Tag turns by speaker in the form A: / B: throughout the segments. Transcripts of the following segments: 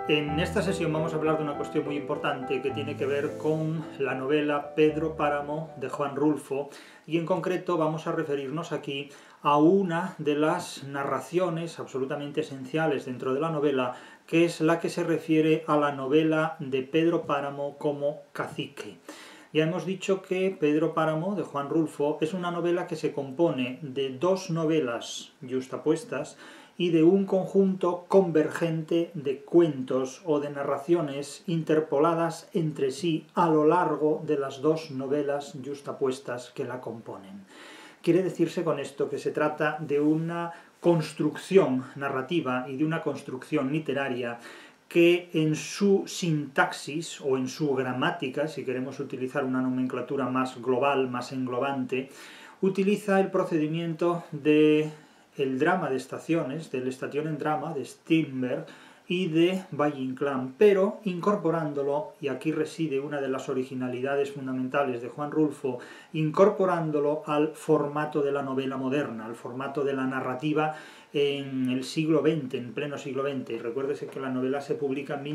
A: En esta sesión vamos a hablar de una cuestión muy importante que tiene que ver con la novela Pedro Páramo de Juan Rulfo, y en concreto vamos a referirnos aquí a una de las narraciones absolutamente esenciales dentro de la novela, que es la que se refiere a la novela de Pedro Páramo como cacique. Ya hemos dicho que Pedro Páramo de Juan Rulfo es una novela que se compone de dos novelas yuxtapuestas y de un conjunto convergente de cuentos o de narraciones interpoladas entre sí a lo largo de las dos novelas yuxtapuestas que la componen. Quiere decirse con esto que se trata de una construcción narrativa y de una construcción literaria que en su sintaxis o en su gramática, si queremos utilizar una nomenclatura más global, más englobante, utiliza el procedimiento del drama de estaciones, del Station en Drama de Strindberg y de Valle-Inclán, pero incorporándolo, y aquí reside una de las originalidades fundamentales de Juan Rulfo, incorporándolo al formato de la novela moderna, al formato de la narrativa en el siglo XX, en pleno siglo XX. Recuérdese que la novela se publica en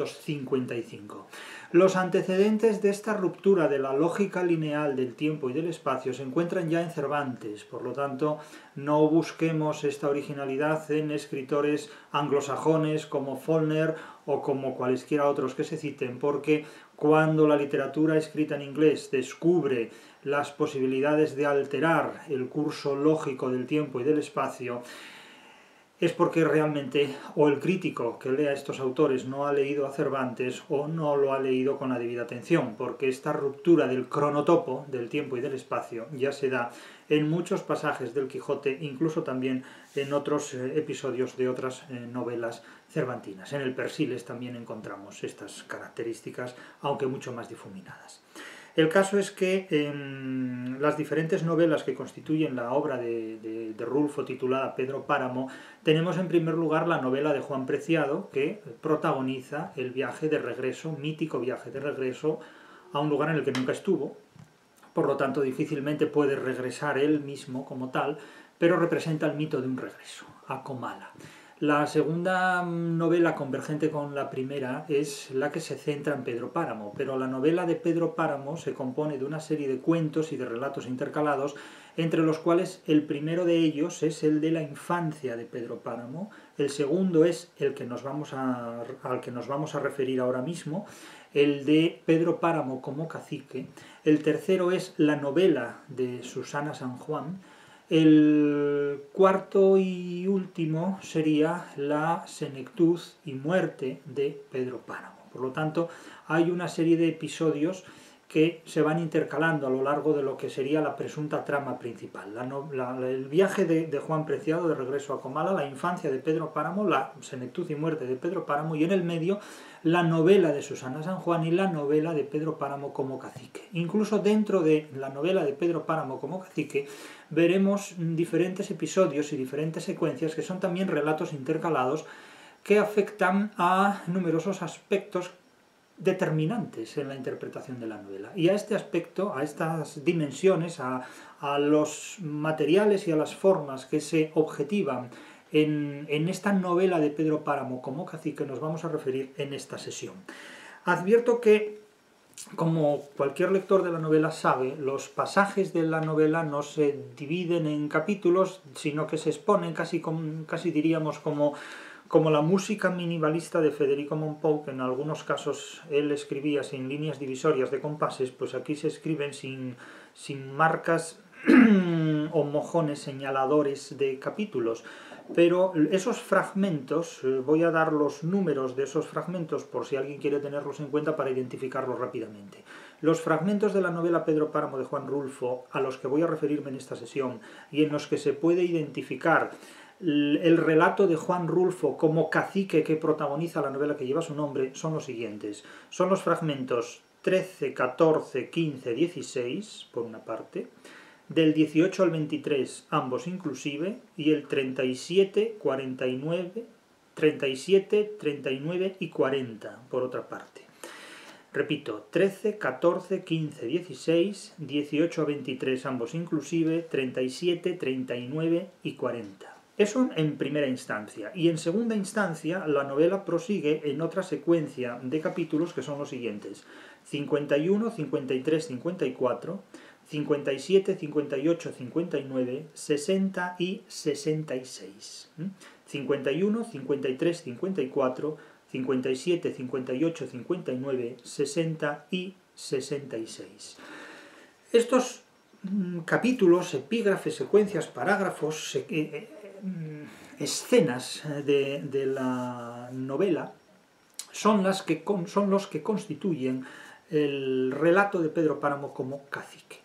A: 1955. Los antecedentes de esta ruptura de la lógica lineal del tiempo y del espacio se encuentran ya en Cervantes, por lo tanto no busquemos esta originalidad en escritores anglosajones como Faulkner o como cualesquiera otros que se citen, porque cuando la literatura escrita en inglés descubre las posibilidades de alterar el curso lógico del tiempo y del espacio, es porque realmente o el crítico que lea a estos autores no ha leído a Cervantes o no lo ha leído con la debida atención, porque esta ruptura del cronotopo, del tiempo y del espacio, ya se da en muchos pasajes del Quijote, incluso también en otros episodios de otras novelas cervantinas. En el Persiles también encontramos estas características, aunque mucho más difuminadas. El caso es que en las diferentes novelas que constituyen la obra de Rulfo titulada Pedro Páramo, tenemos en primer lugar la novela de Juan Preciado, que protagoniza el viaje de regreso, mítico viaje de regreso a un lugar en el que nunca estuvo, por lo tanto difícilmente puede regresar él mismo como tal, pero representa el mito de un regreso, a Comala. La segunda novela convergente con la primera es la que se centra en Pedro Páramo, pero la novela de Pedro Páramo se compone de una serie de cuentos y de relatos intercalados, entre los cuales el primero de ellos es el de la infancia de Pedro Páramo, el segundo es el que al que nos vamos a referir ahora mismo, el de Pedro Páramo como cacique, el tercero es la novela de Susana San Juan. El cuarto y último sería la senectud y muerte de Pedro Páramo. Por lo tanto, hay una serie de episodios que se van intercalando a lo largo de lo que sería la presunta trama principal. El viaje de Juan Preciado de regreso a Comala, la infancia de Pedro Páramo, la senectud y muerte de Pedro Páramo, y en el medio la novela de Susana San Juan y la novela de Pedro Páramo como cacique. Incluso dentro de la novela de Pedro Páramo como cacique veremos diferentes episodios y diferentes secuencias que son también relatos intercalados que afectan a numerosos aspectos determinantes en la interpretación de la novela. Y a este aspecto, a estas dimensiones, a los materiales y a las formas que se objetivan en esta novela de Pedro Páramo como cacique nos vamos a referir en esta sesión. Advierto que, como cualquier lector de la novela sabe, los pasajes de la novela no se dividen en capítulos, sino que se exponen casi diríamos como la música minimalista de Federico Mompou, que en algunos casos él escribía sin líneas divisorias de compases, pues aquí se escriben sin marcas o mojones señaladores de capítulos. Pero esos fragmentos, voy a dar los números de esos fragmentos por si alguien quiere tenerlos en cuenta para identificarlos rápidamente. Los fragmentos de la novela Pedro Páramo de Juan Rulfo, a los que voy a referirme en esta sesión, y en los que se puede identificar el relato de Juan Rulfo como cacique que protagoniza la novela que lleva su nombre, son los siguientes. Son los fragmentos 13, 14, 15, 16, por una parte, del 18 al 23, ambos inclusive, y el 37, 49, 37, 39 y 40, por otra parte. Repito, 13, 14, 15, 16, 18 a 23, ambos inclusive, 37, 39 y 40. Eso en primera instancia. Y en segunda instancia, la novela prosigue en otra secuencia de capítulos que son los siguientes: 51, 53, 54, 57, 58, 59, 60 y 66. 51, 53, 54, 57, 58, 59, 60 y 66. Estos capítulos, epígrafes, secuencias, parágrafos, escenas de la novela son los que constituyen el relato de Pedro Páramo como cacique.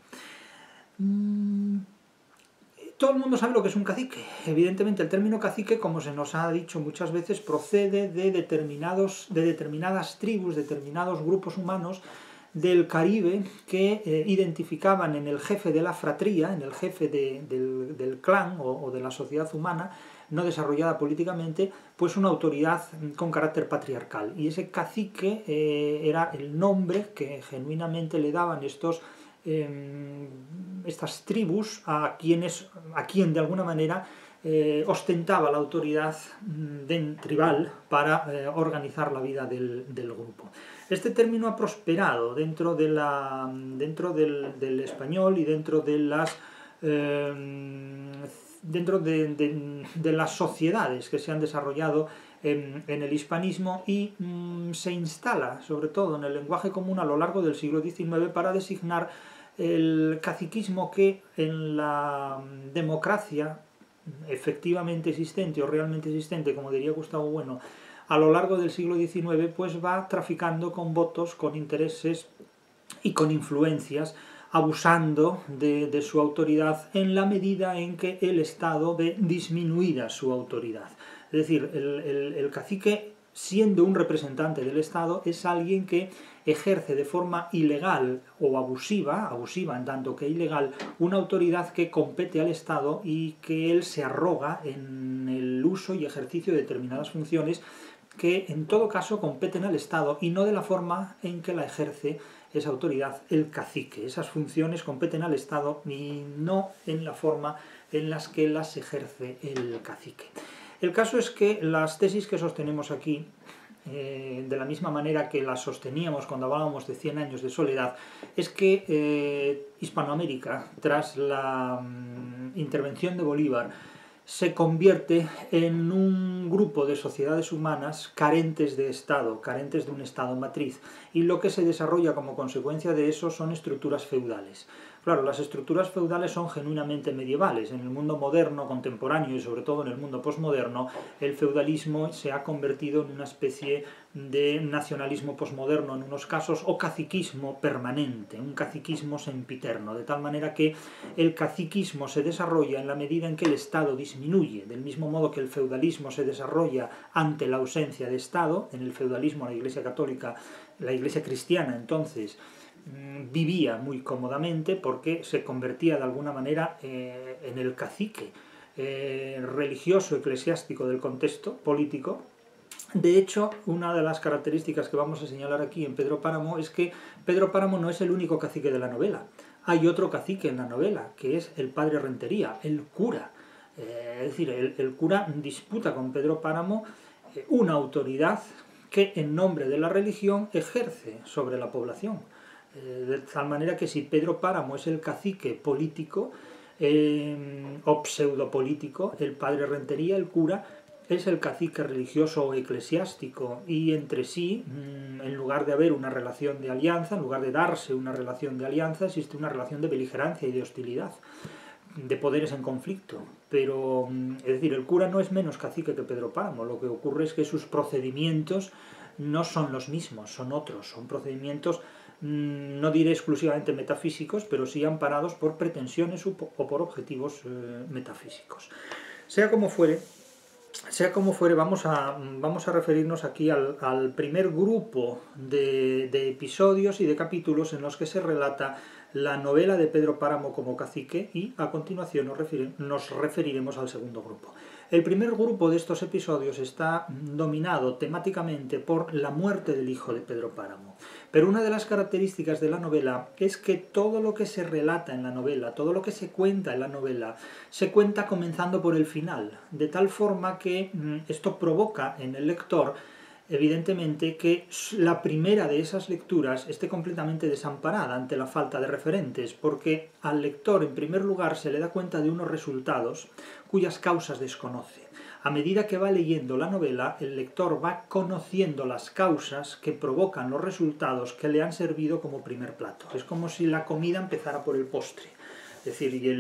A: Todo el mundo sabe lo que es un cacique. Evidentemente el término cacique, como se nos ha dicho muchas veces, procede de determinadas tribus, determinados grupos humanos del Caribe que identificaban en el jefe de la fratría, en el jefe del clan o de la sociedad humana, no desarrollada políticamente, pues una autoridad con carácter patriarcal. Y ese cacique era el nombre que genuinamente le daban estas tribus a quien de alguna manera ostentaba la autoridad tribal para organizar la vida del grupo. Este término ha prosperado dentro del español y dentro de las sociedades que se han desarrollado en el hispanismo y se instala sobre todo en el lenguaje común a lo largo del siglo XIX para designar el caciquismo que en la democracia efectivamente existente o realmente existente, como diría Gustavo Bueno, a lo largo del siglo XIX, pues va traficando con votos, con intereses y con influencias, abusando de su autoridad en la medida en que el Estado ve disminuida su autoridad. Es decir, el cacique, siendo un representante del Estado, es alguien que ejerce de forma ilegal o abusiva en tanto que ilegal, una autoridad que compete al Estado y que él se arroga en el uso y ejercicio de determinadas funciones que en todo caso competen al Estado y no de la forma en que la ejerce esa autoridad el cacique. Esas funciones competen al Estado y no en la forma en las que las ejerce el cacique. El caso es que las tesis que sostenemos aquí, de la misma manera que las sosteníamos cuando hablábamos de 100 años de soledad, es que Hispanoamérica, tras la intervención de Bolívar, se convierte en un grupo de sociedades humanas carentes de Estado, carentes de un Estado matriz, y lo que se desarrolla como consecuencia de eso son estructuras feudales. Claro, las estructuras feudales son genuinamente medievales. En el mundo moderno, contemporáneo y sobre todo en el mundo posmoderno, el feudalismo se ha convertido en una especie de nacionalismo posmoderno en unos casos o caciquismo permanente, un caciquismo sempiterno, de tal manera que el caciquismo se desarrolla en la medida en que el Estado disminuye, del mismo modo que el feudalismo se desarrolla ante la ausencia de Estado. En el feudalismo la Iglesia católica, la Iglesia cristiana entonces, vivía muy cómodamente porque se convertía de alguna manera en el cacique religioso, eclesiástico del contexto político. De hecho, una de las características que vamos a señalar aquí en Pedro Páramo es que Pedro Páramo no es el único cacique de la novela. Hay otro cacique en la novela, que es el padre Rentería, el cura. Es decir, el cura disputa con Pedro Páramo una autoridad que en nombre de la religión ejerce sobre la población. De tal manera que si Pedro Páramo es el cacique político o pseudopolítico, el padre Rentería, el cura, es el cacique religioso o eclesiástico, y entre sí, en lugar de haber una relación de alianza, en lugar de darse una relación de alianza, existe una relación de beligerancia y de hostilidad, de poderes en conflicto. Pero, es decir, el cura no es menos cacique que Pedro Páramo. Lo que ocurre es que sus procedimientos no son los mismos, son otros, son procedimientos no diré exclusivamente metafísicos, pero sí amparados por pretensiones o por objetivos metafísicos. Sea como fuere, vamos a referirnos aquí al primer grupo de episodios y de capítulos en los que se relata la novela de Pedro Páramo como cacique y a continuación nos referiremos al segundo grupo. El primer grupo de estos episodios está dominado temáticamente por la muerte del hijo de Pedro Páramo. Pero una de las características de la novela es que todo lo que se relata en la novela, todo lo que se cuenta en la novela, se cuenta comenzando por el final, de tal forma que esto provoca en el lector evidentemente que la primera de esas lecturas esté completamente desamparada ante la falta de referentes, porque al lector en primer lugar se le da cuenta de unos resultados cuyas causas desconoce. A medida que va leyendo la novela, el lector va conociendo las causas que provocan los resultados que le han servido como primer plato. Es como si la comida empezara por el postre, es decir, y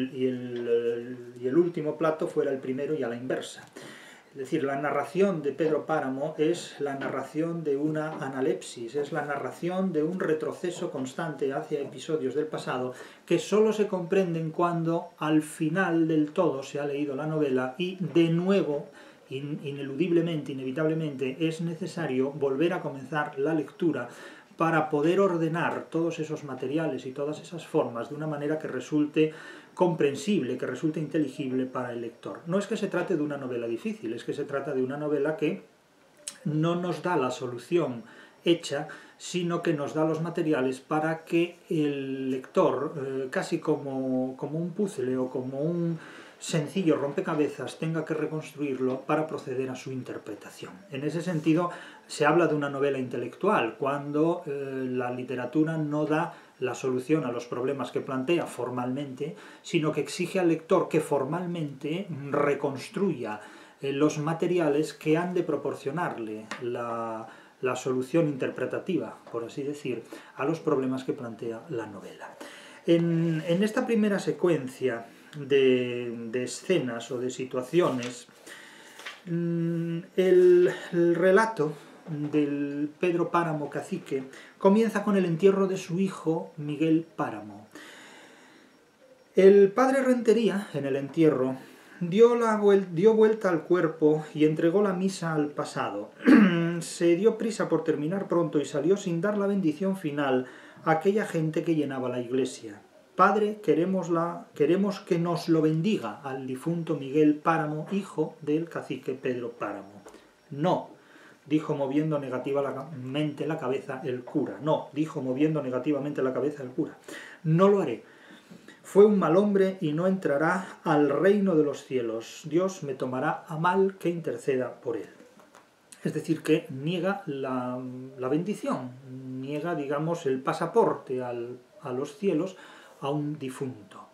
A: el último plato fuera el primero y a la inversa. Es decir, la narración de Pedro Páramo es la narración de una analepsis, es la narración de un retroceso constante hacia episodios del pasado que solo se comprenden cuando al final del todo se ha leído la novela y de nuevo, ineludiblemente, inevitablemente, es necesario volver a comenzar la lectura para poder ordenar todos esos materiales y todas esas formas de una manera que resulte comprensible, que resulte inteligible para el lector. No es que se trate de una novela difícil, es que se trata de una novela que no nos da la solución hecha, sino que nos da los materiales para que el lector, casi como un puzzle o como un sencillo rompecabezas, tenga que reconstruirlo para proceder a su interpretación. En ese sentido, se habla de una novela intelectual, cuando la literatura no da la solución a los problemas que plantea formalmente, sino que exige al lector que formalmente reconstruya los materiales que han de proporcionarle la solución interpretativa, por así decir, a los problemas que plantea la novela. En esta primera secuencia de escenas o de situaciones, el relato del Pedro Páramo cacique comienza con el entierro de su hijo Miguel Páramo. El padre Rentería, en el entierro, dio vuelta al cuerpo y entregó la misa al pasado. Se dio prisa por terminar pronto y salió sin dar la bendición final a aquella gente que llenaba la iglesia. Padre, queremos que nos lo bendiga al difunto Miguel Páramo, hijo del cacique Pedro Páramo. No, dijo moviendo negativamente la cabeza el cura. No, dijo moviendo negativamente la cabeza el cura. No lo haré. Fue un mal hombre y no entrará al reino de los cielos. Dios me tomará a mal que interceda por él. Es decir, que niega la bendición, niega, digamos, el pasaporte a los cielos a un difunto.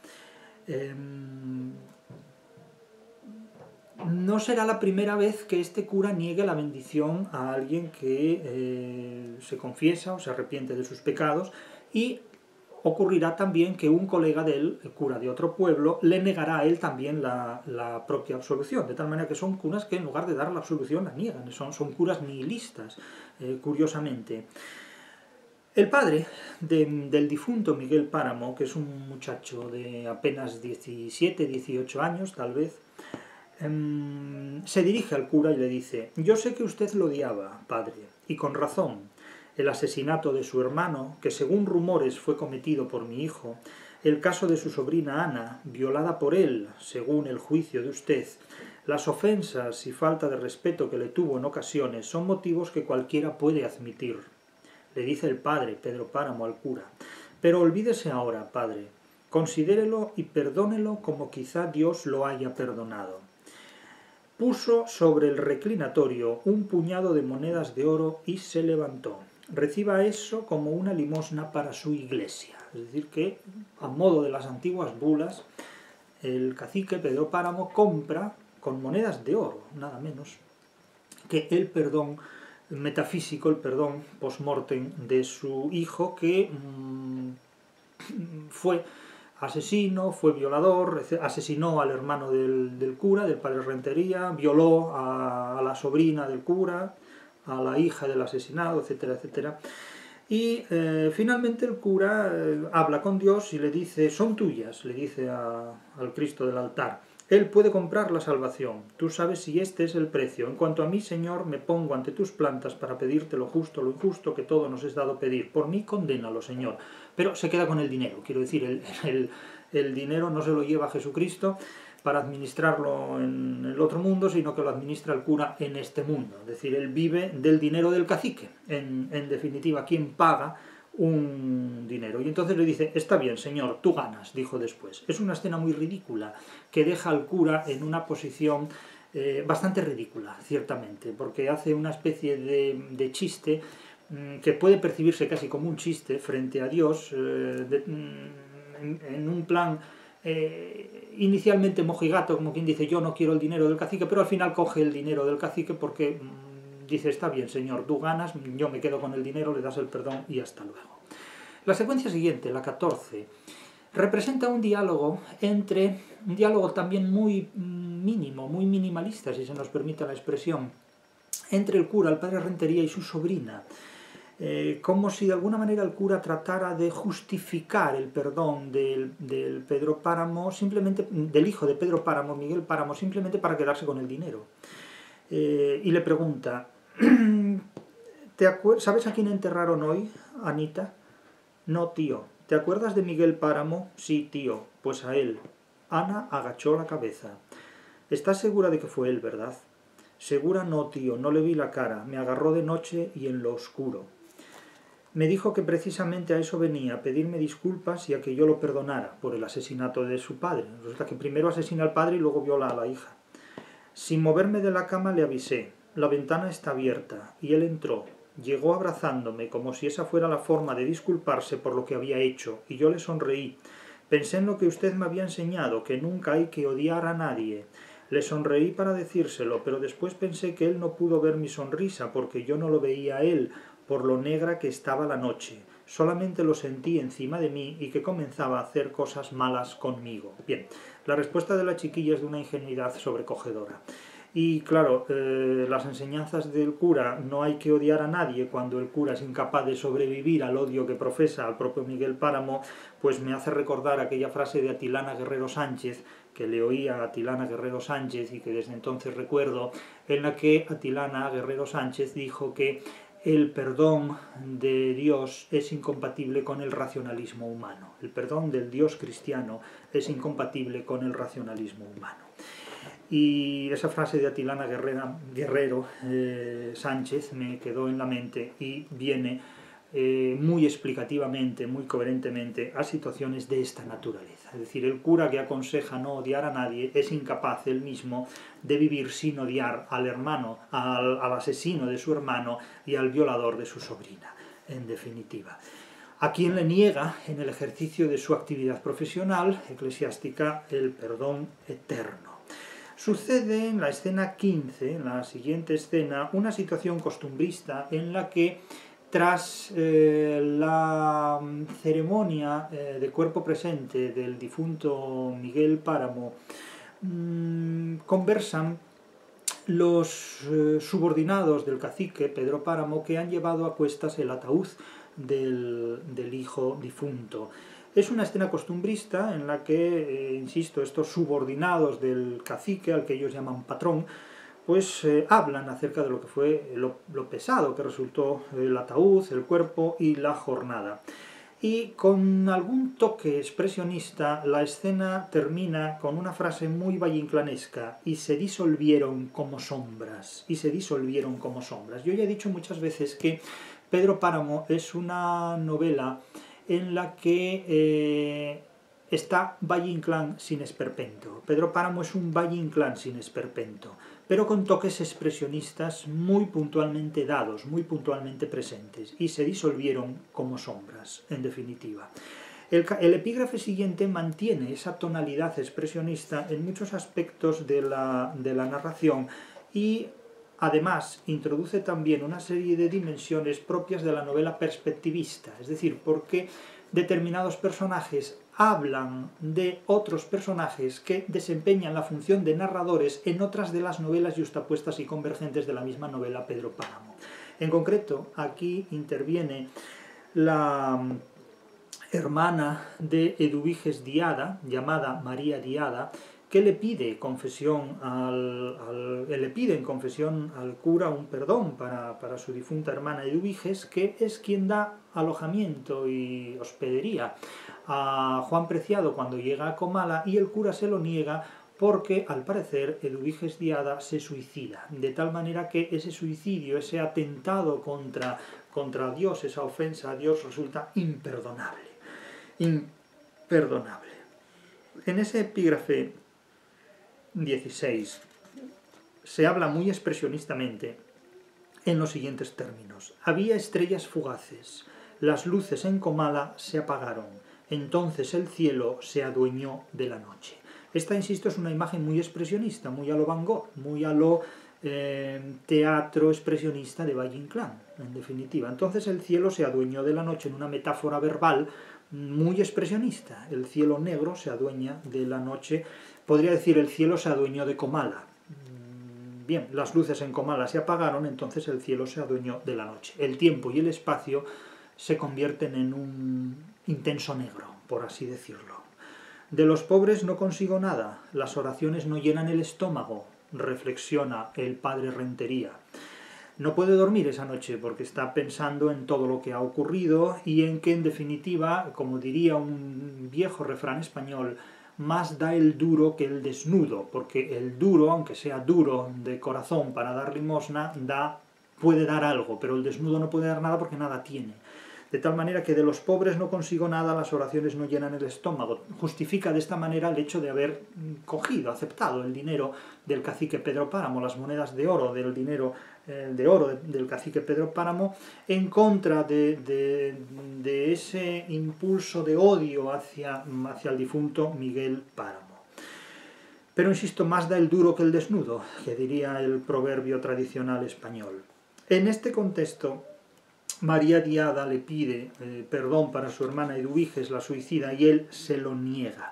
A: No será la primera vez que este cura niegue la bendición a alguien que se confiesa o se arrepiente de sus pecados, y ocurrirá también que un colega de él, el cura de otro pueblo, le negará a él también la propia absolución, de tal manera que son curas que en lugar de dar la absolución la niegan, son curas nihilistas, curiosamente. El padre del difunto Miguel Páramo, que es un muchacho de apenas 17, 18 años tal vez, se dirige al cura y le dice: yo sé que usted lo odiaba, padre, y con razón. El asesinato de su hermano, que según rumores fue cometido por mi hijo, el caso de su sobrina Ana, violada por él, según el juicio de usted, las ofensas y falta de respeto que le tuvo en ocasiones son motivos que cualquiera puede admitir. Le dice el padre Pedro Páramo al cura: pero olvídese ahora, padre, considérelo y perdónelo como quizá Dios lo haya perdonado. Puso sobre el reclinatorio un puñado de monedas de oro y se levantó. Reciba eso como una limosna para su iglesia. Es decir, que a modo de las antiguas bulas, el cacique Pedro Páramo compra con monedas de oro, nada menos, que el perdón metafísico, el perdón post-mortem de su hijo, que fue asesino, fue violador, asesinó al hermano del cura, del padre Rentería, violó a la sobrina del cura, a la hija del asesinado, etcétera, etcétera. Y finalmente el cura habla con Dios y le dice: son tuyas, le dice al Cristo del altar, Él puede comprar la salvación. Tú sabes si este es el precio. En cuanto a mí, Señor, me pongo ante tus plantas para pedirte lo justo, lo injusto, que todo nos es dado pedir. Por mí, condénalo, Señor. Pero se queda con el dinero. Quiero decir, el dinero no se lo lleva a Jesucristo para administrarlo en el otro mundo, sino que lo administra el cura en este mundo. Es decir, él vive del dinero del cacique. En definitiva, quien paga un dinero. Y entonces le dice, está bien, señor, tú ganas, dijo después. Es una escena muy ridícula que deja al cura en una posición bastante ridícula, ciertamente, porque hace una especie de chiste que puede percibirse casi como un chiste frente a Dios, en un plan inicialmente mojigato, como quien dice, yo no quiero el dinero del cacique, pero al final coge el dinero del cacique porque dice, está bien, señor, tú ganas, yo me quedo con el dinero, le das el perdón y hasta luego. La secuencia siguiente, la 14, representa un diálogo también muy mínimo, muy minimalista, si se nos permite la expresión, entre el cura, el padre Rentería, y su sobrina. Como si de alguna manera el cura tratara de justificar el perdón del Pedro Páramo, simplemente, del hijo de Pedro Páramo, Miguel Páramo, simplemente para quedarse con el dinero. Y le pregunta, ¿sabes a quién enterraron hoy, Anita? No, tío. ¿Te acuerdas de Miguel Páramo? Sí, tío. Pues a él. Ana agachó la cabeza. ¿Estás segura de que fue él, verdad? Segura no, tío. No le vi la cara. Me agarró de noche y en lo oscuro. Me dijo que precisamente a eso venía, a pedirme disculpas y a que yo lo perdonara por el asesinato de su padre. Resulta que primero asesina al padre y luego viola a la hija. Sin moverme de la cama le avisé. La ventana está abierta. Y él entró. Llegó abrazándome como si esa fuera la forma de disculparse por lo que había hecho, y yo le sonreí. Pensé en lo que usted me había enseñado, que nunca hay que odiar a nadie. Le sonreí para decírselo, pero después pensé que él no pudo ver mi sonrisa, porque yo no lo veía a él, por lo negra que estaba la noche. Solamente lo sentí encima de mí y que comenzaba a hacer cosas malas conmigo. Bien, la respuesta de la chiquilla es de una ingenuidad sobrecogedora. Y claro, las enseñanzas del cura, no hay que odiar a nadie, cuando el cura es incapaz de sobrevivir al odio que profesa al propio Miguel Páramo, pues me hace recordar aquella frase de Atilana Guerrero Sánchez, que le oía a Atilana Guerrero Sánchez y que desde entonces recuerdo, en la que Atilana Guerrero Sánchez dijo que el perdón de Dios es incompatible con el racionalismo humano. El perdón del Dios cristiano es incompatible con el racionalismo humano. Y esa frase de Atilana Guerrero Sánchez me quedó en la mente y viene muy explicativamente, muy coherentemente a situaciones de esta naturaleza. Es decir, el cura que aconseja no odiar a nadie es incapaz él mismo de vivir sin odiar al hermano, al asesino de su hermano y al violador de su sobrina, en definitiva. A quien le niega, en el ejercicio de su actividad profesional eclesiástica, el perdón eterno. Sucede en la escena 15, en la siguiente escena, una situación costumbrista en la que tras la ceremonia de cuerpo presente del difunto Miguel Páramo, conversan los subordinados del cacique Pedro Páramo que han llevado a cuestas el ataúd del hijo difunto. Es una escena costumbrista en la que, insisto, estos subordinados del cacique, al que ellos llaman patrón, pues hablan acerca de lo que fue lo pesado que resultó el ataúd, el cuerpo y la jornada. Y con algún toque expresionista, la escena termina con una frase muy valleinclanesca: y se disolvieron como sombras, y se disolvieron como sombras. Yo ya he dicho muchas veces que Pedro Páramo es una novela en la que está Valle Inclán sin esperpento. Pedro Páramo es un Valle Inclán sin esperpento, pero con toques expresionistas muy puntualmente dados, muy puntualmente presentes, y se disolvieron como sombras, en definitiva. El epígrafe siguiente mantiene esa tonalidad expresionista en muchos aspectos de la narración y además introduce también una serie de dimensiones propias de la novela perspectivista, es decir, porque determinados personajes hablan de otros personajes que desempeñan la función de narradores en otras de las novelas yuxtapuestas y convergentes de la misma novela Pedro Páramo. En concreto, aquí interviene la hermana de Eduviges Diada, llamada María Diada, que le pide en confesión al cura un perdón para su difunta hermana Eduviges, que es quien da alojamiento y hospedería a Juan Preciado cuando llega a Comala, y el cura se lo niega porque, al parecer, Eduviges Diada se suicida, de tal manera que ese suicidio, ese atentado contra Dios, esa ofensa a Dios, resulta imperdonable. Imperdonable. En ese epígrafe 16 se habla muy expresionistamente en los siguientes términos: había estrellas fugaces, las luces en Comala se apagaron, entonces el cielo se adueñó de la noche. Esta, insisto, es una imagen muy expresionista, muy a lo Van Gogh, muy a lo teatro expresionista de Valle-Inclán, en definitiva. Entonces el cielo se adueñó de la noche, en una metáfora verbal muy expresionista. El cielo negro se adueña de la noche. Podría decir, el cielo se adueñó de Comala. Bien, las luces en Comala se apagaron, entonces el cielo se adueñó de la noche. El tiempo y el espacio se convierten en un intenso negro, por así decirlo. De los pobres no consigo nada, las oraciones no llenan el estómago, reflexiona el padre Rentería. No puede dormir esa noche porque está pensando en todo lo que ha ocurrido y en que, en definitiva, como diría un viejo refrán español, más da el duro que el desnudo, porque el duro, aunque sea duro de corazón para dar limosna, puede dar algo, pero el desnudo no puede dar nada porque nada tiene. De tal manera que de los pobres no consigo nada, las oraciones no llenan el estómago. Justifica de esta manera el hecho de haber aceptado el dinero del cacique Pedro Páramo, las monedas de oro del dinero del cacique Pedro Páramo, en contra de ese impulso de odio hacia el difunto Miguel Páramo. Pero insisto, más da el duro que el desnudo, que diría el proverbio tradicional español. En este contexto, María Diada le pide perdón para su hermana Eduviges, la suicida, y él se lo niega.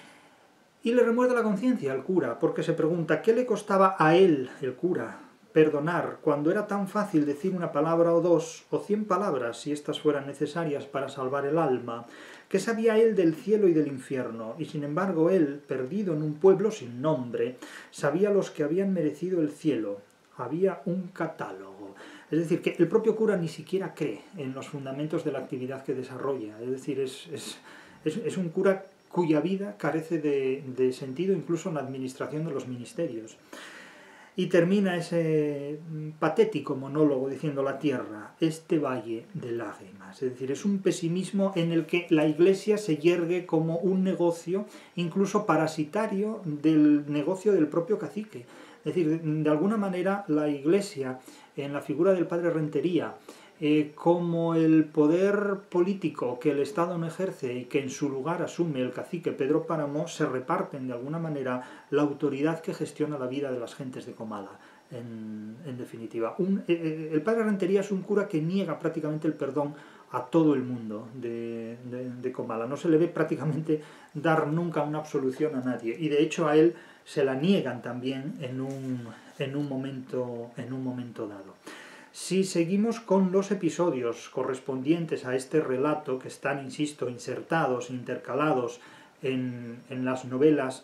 A: Y le remuerde la conciencia al cura, porque se pregunta qué le costaba a él, el cura, perdonar, cuando era tan fácil decir una palabra o dos, o 100 palabras, si éstas fueran necesarias para salvar el alma. ¿Qué sabía él del cielo y del infierno? Y sin embargo él, perdido en un pueblo sin nombre, sabía los que habían merecido el cielo. Había un catálogo. Es decir, que el propio cura ni siquiera cree en los fundamentos de la actividad que desarrolla. Es decir, es un cura cuya vida carece de sentido incluso en la administración de los ministerios. Y termina ese patético monólogo diciendo: la tierra, este valle de lágrimas. Es decir, es un pesimismo en el que la Iglesia se yergue como un negocio, incluso parasitario del negocio del propio cacique. Es decir, de alguna manera la Iglesia, en la figura del padre Rentería, como el poder político que el Estado no ejerce y que en su lugar asume el cacique Pedro Páramo, se reparten de alguna manera la autoridad que gestiona la vida de las gentes de Comala, en definitiva. El padre Rentería es un cura que niega prácticamente el perdón a todo el mundo de Comala. No se le ve prácticamente dar nunca una absolución a nadie, y de hecho a él se la niegan también en un momento dado. Si seguimos con los episodios correspondientes a este relato, que están, insisto, insertados, intercalados en las novelas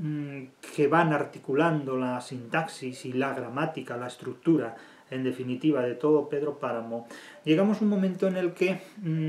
A: que van articulando la sintaxis y la gramática, la estructura, en definitiva, de todo Pedro Páramo, llegamos a un momento en el que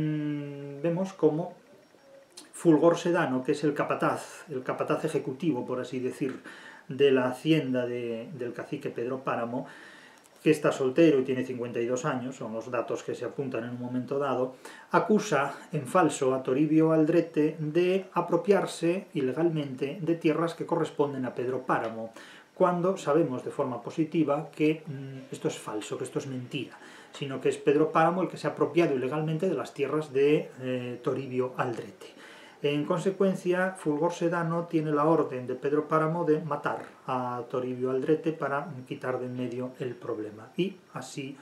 A: vemos cómo Fulgor Sedano, que es el capataz ejecutivo, por así decir, de la hacienda del cacique Pedro Páramo, que está soltero y tiene 52 años, son los datos que se apuntan en un momento dado, acusa en falso a Toribio Aldrete de apropiarse ilegalmente de tierras que corresponden a Pedro Páramo, cuando sabemos de forma positiva que esto es falso, que esto es mentira, sino que es Pedro Páramo el que se ha apropiado ilegalmente de las tierras de Toribio Aldrete. En consecuencia, Fulgor Sedano tiene la orden de Pedro Páramo de matar a Toribio Aldrete para quitar de en medio el problema. Y así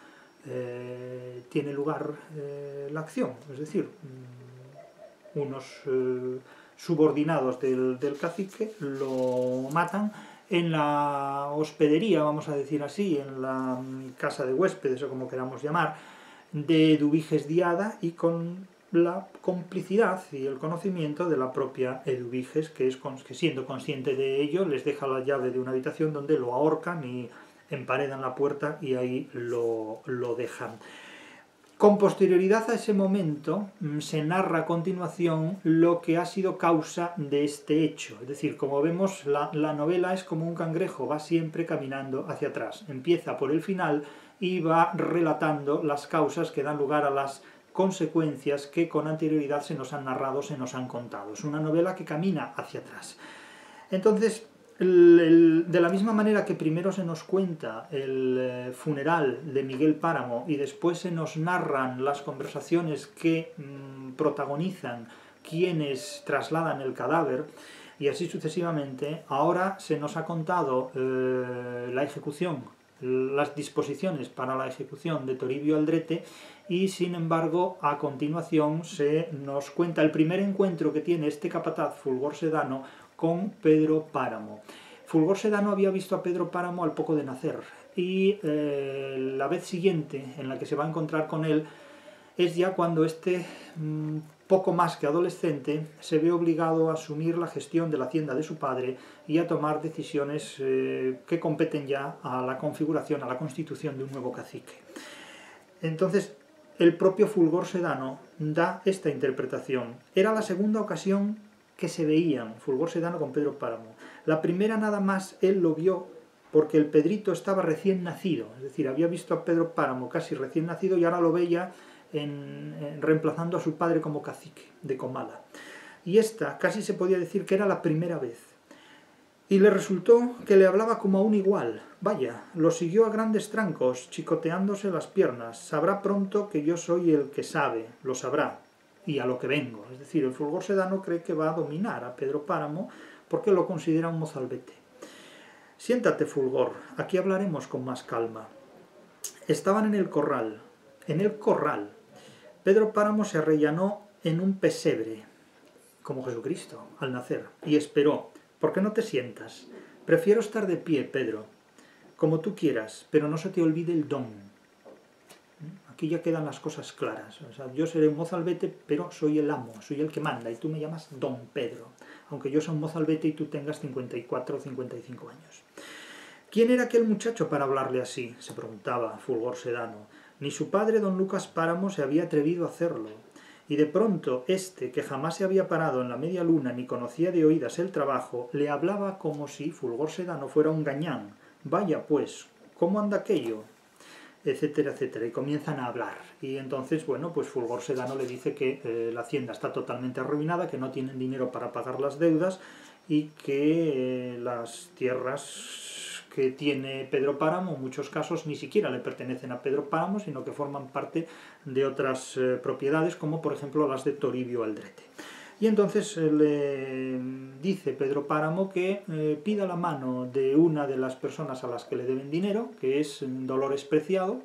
A: tiene lugar la acción, es decir, unos subordinados del cacique lo matan en la hospedería, vamos a decir así, en la casa de huéspedes, o como queramos llamar, de Eduviges Diada, y con la complicidad y el conocimiento de la propia Eduviges, que siendo consciente de ello les deja la llave de una habitación donde lo ahorcan y emparedan la puerta y ahí lo dejan. Con posterioridad a ese momento se narra a continuación lo que ha sido causa de este hecho. Es decir, como vemos, la novela es como un cangrejo, va siempre caminando hacia atrás. Empieza por el final y va relatando las causas que dan lugar a las consecuencias que con anterioridad se nos han narrado, se nos han contado. Es una novela que camina hacia atrás. Entonces, de la misma manera que primero se nos cuenta el funeral de Miguel Páramo y después se nos narran las conversaciones que protagonizan quienes trasladan el cadáver, y así sucesivamente, ahora se nos ha contado la ejecución, las disposiciones para la ejecución de Toribio Aldrete, y sin embargo a continuación se nos cuenta el primer encuentro que tiene este capataz Fulgor Sedano con Pedro Páramo. Fulgor Sedano había visto a Pedro Páramo al poco de nacer, y la vez siguiente en la que se va a encontrar con él es ya cuando este, poco más que adolescente, se ve obligado a asumir la gestión de la hacienda de su padre y a tomar decisiones que competen ya a la configuración, a la constitución de un nuevo cacique. Entonces, el propio Fulgor Sedano da esta interpretación. Era la segunda ocasión que se veían Fulgor Sedano con Pedro Páramo. La primera nada más él lo vio porque el Pedrito estaba recién nacido, es decir, había visto a Pedro Páramo casi recién nacido y ahora lo veía reemplazando a su padre como cacique de Comala. Y esta casi se podía decir que era la primera vez. Y le resultó que le hablaba como a un igual. Vaya, lo siguió a grandes trancos, chicoteándose las piernas. Sabrá pronto que yo soy el que sabe, lo sabrá, y a lo que vengo. Es decir, el Fulgor Sedano cree que va a dominar a Pedro Páramo porque lo considera un mozalbete. Siéntate, Fulgor, aquí hablaremos con más calma. Estaban en el corral. Pedro Páramo se arrellanó en un pesebre, como Jesucristo, al nacer, y esperó. ¿Por qué no te sientas? Prefiero estar de pie, Pedro, como tú quieras, pero no se te olvide el don. Aquí ya quedan las cosas claras. O sea, yo seré un mozalbete, pero soy el amo, soy el que manda, y tú me llamas Don Pedro, aunque yo soy un mozalbete y tú tengas 54 o 55 años. ¿Quién era aquel muchacho para hablarle así?, se preguntaba Fulgor Sedano. Ni su padre, don Lucas Páramo, se había atrevido a hacerlo. Y de pronto este, que jamás se había parado en la media luna ni conocía de oídas el trabajo, le hablaba como si Fulgor Sedano fuera un gañán. Vaya pues, ¿cómo anda aquello?, etcétera, etcétera, y comienzan a hablar. Y entonces, bueno, pues Fulgor Sedano le dice que la hacienda está totalmente arruinada, que no tienen dinero para pagar las deudas y que las tierras que tiene Pedro Páramo en muchos casos ni siquiera le pertenecen a Pedro Páramo, sino que forman parte de otras propiedades, como por ejemplo las de Toribio Aldrete. Y entonces le dice Pedro Páramo que pida la mano de una de las personas a las que le deben dinero, que es Dolores Preciado,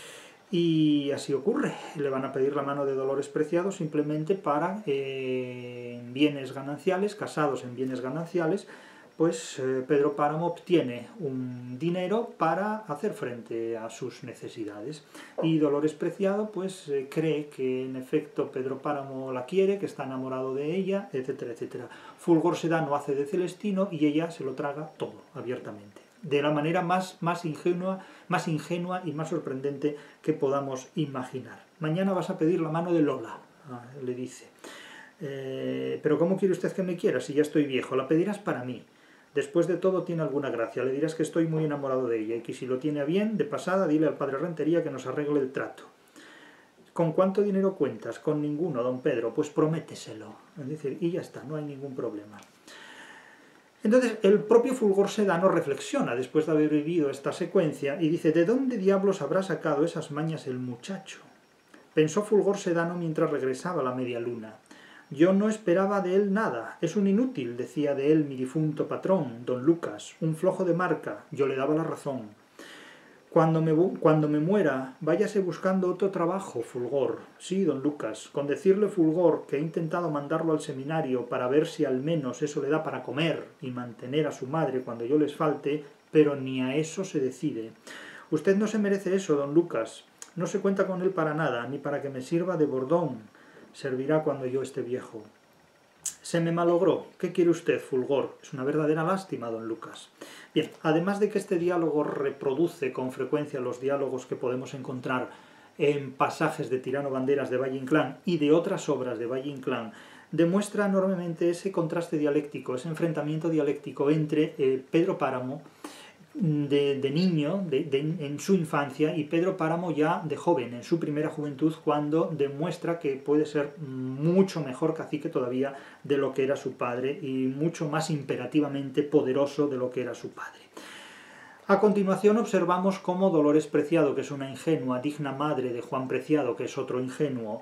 A: y así ocurre. Le van a pedir la mano de Dolores Preciado simplemente para bienes gananciales, casados en bienes gananciales, pues Pedro Páramo obtiene un dinero para hacer frente a sus necesidades. Y Dolores Preciado pues cree que en efecto Pedro Páramo la quiere, que está enamorado de ella, etcétera, etcétera. Fulgor Sedano hace de Celestino y ella se lo traga todo, abiertamente, de la manera más ingenua y más sorprendente que podamos imaginar. Mañana vas a pedir la mano de Lola, le dice. Pero ¿cómo quiere usted que me quiera si ya estoy viejo? La pedirás para mí. Después de todo tiene alguna gracia, le dirás que estoy muy enamorado de ella y que si lo tiene a bien, de pasada, dile al padre Rentería que nos arregle el trato. ¿Con cuánto dinero cuentas? Con ninguno, don Pedro, pues prométeselo. Es decir, y ya está, no hay ningún problema. Entonces el propio Fulgor Sedano reflexiona después de haber vivido esta secuencia y dice, ¿de dónde diablos habrá sacado esas mañas el muchacho? Pensó Fulgor Sedano mientras regresaba a la media luna. Yo no esperaba de él nada, es un inútil, decía de él mi difunto patrón, don Lucas, un flojo de marca, yo le daba la razón. Cuando me muera, váyase buscando otro trabajo, Fulgor. Sí, don Lucas, con decirle Fulgor que he intentado mandarlo al seminario para ver si al menos eso le da para comer y mantener a su madre cuando yo les falte, pero ni a eso se decide. Usted no se merece eso, don Lucas, no se cuenta con él para nada, ni para que me sirva de bordón. servirá cuando yo esté viejo. Se me malogró. ¿Qué quiere usted, Fulgor? Es una verdadera lástima, don Lucas. Bien, además de que este diálogo reproduce con frecuencia los diálogos que podemos encontrar en pasajes de Tirano Banderas de Valle Inclán y de otras obras de Valle Inclán, demuestra enormemente ese contraste dialéctico, ese enfrentamiento dialéctico entre Pedro Páramo de niño, en su infancia, y Pedro Páramo ya de joven, en su primera juventud, cuando demuestra que puede ser mucho mejor cacique todavía de lo que era su padre y mucho más imperativamente poderoso de lo que era su padre. A continuación observamos cómo Dolores Preciado, que es una ingenua, digna madre de Juan Preciado, que es otro ingenuo,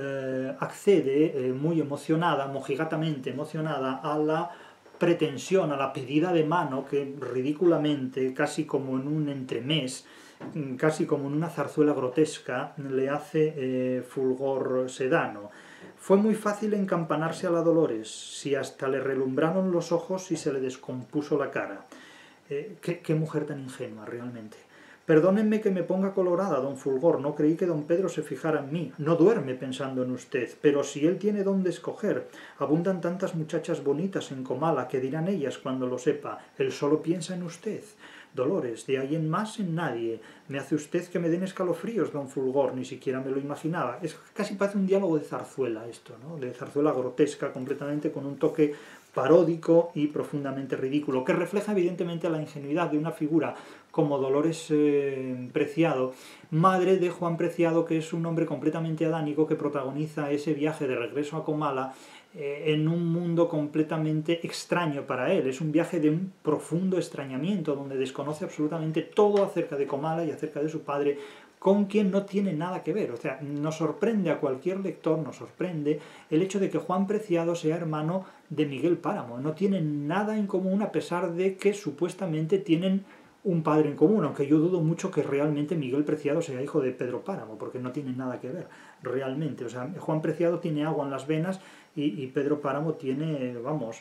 A: accede muy emocionada, mojigatamente emocionada, a la pretensión, a la pedida de mano que ridículamente, casi como en un entremés, casi como en una zarzuela grotesca, le hace Fulgor Sedano. Fue muy fácil encampanarse a la Dolores, si hasta le relumbraron los ojos y se le descompuso la cara. Qué mujer tan ingenua, realmente. Perdónenme que me ponga colorada, don Fulgor, no creí que don Pedro se fijara en mí. No duerme pensando en usted, pero si él tiene dónde escoger. Abundan tantas muchachas bonitas en Comala, ¿qué dirán ellas cuando lo sepa? Él solo piensa en usted. Dolores, de ahí en más en nadie. Me hace usted que me den escalofríos, don Fulgor, ni siquiera me lo imaginaba. Es casi parece un diálogo de zarzuela esto, ¿no? De zarzuela grotesca, completamente con un toque paródico y profundamente ridículo, que refleja evidentemente la ingenuidad de una figura como Dolores Preciado, madre de Juan Preciado, que es un hombre completamente adánico que protagoniza ese viaje de regreso a Comala en un mundo completamente extraño para él. Es un viaje de un profundo extrañamiento, donde desconoce absolutamente todo acerca de Comala y acerca de su padre, con quien no tiene nada que ver. O sea, nos sorprende a cualquier lector, nos sorprende el hecho de que Juan Preciado sea hermano de Miguel Páramo. No tienen nada en común, a pesar de que supuestamente tienen un padre en común, aunque yo dudo mucho que realmente Miguel Preciado sea hijo de Pedro Páramo, porque no tienen nada que ver, realmente. O sea, Juan Preciado tiene agua en las venas y Pedro Páramo tiene, vamos,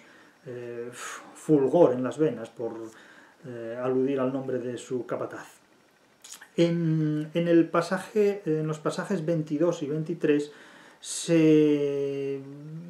A: fulgor en las venas, por aludir al nombre de su capataz. En los pasajes 22 y 23 se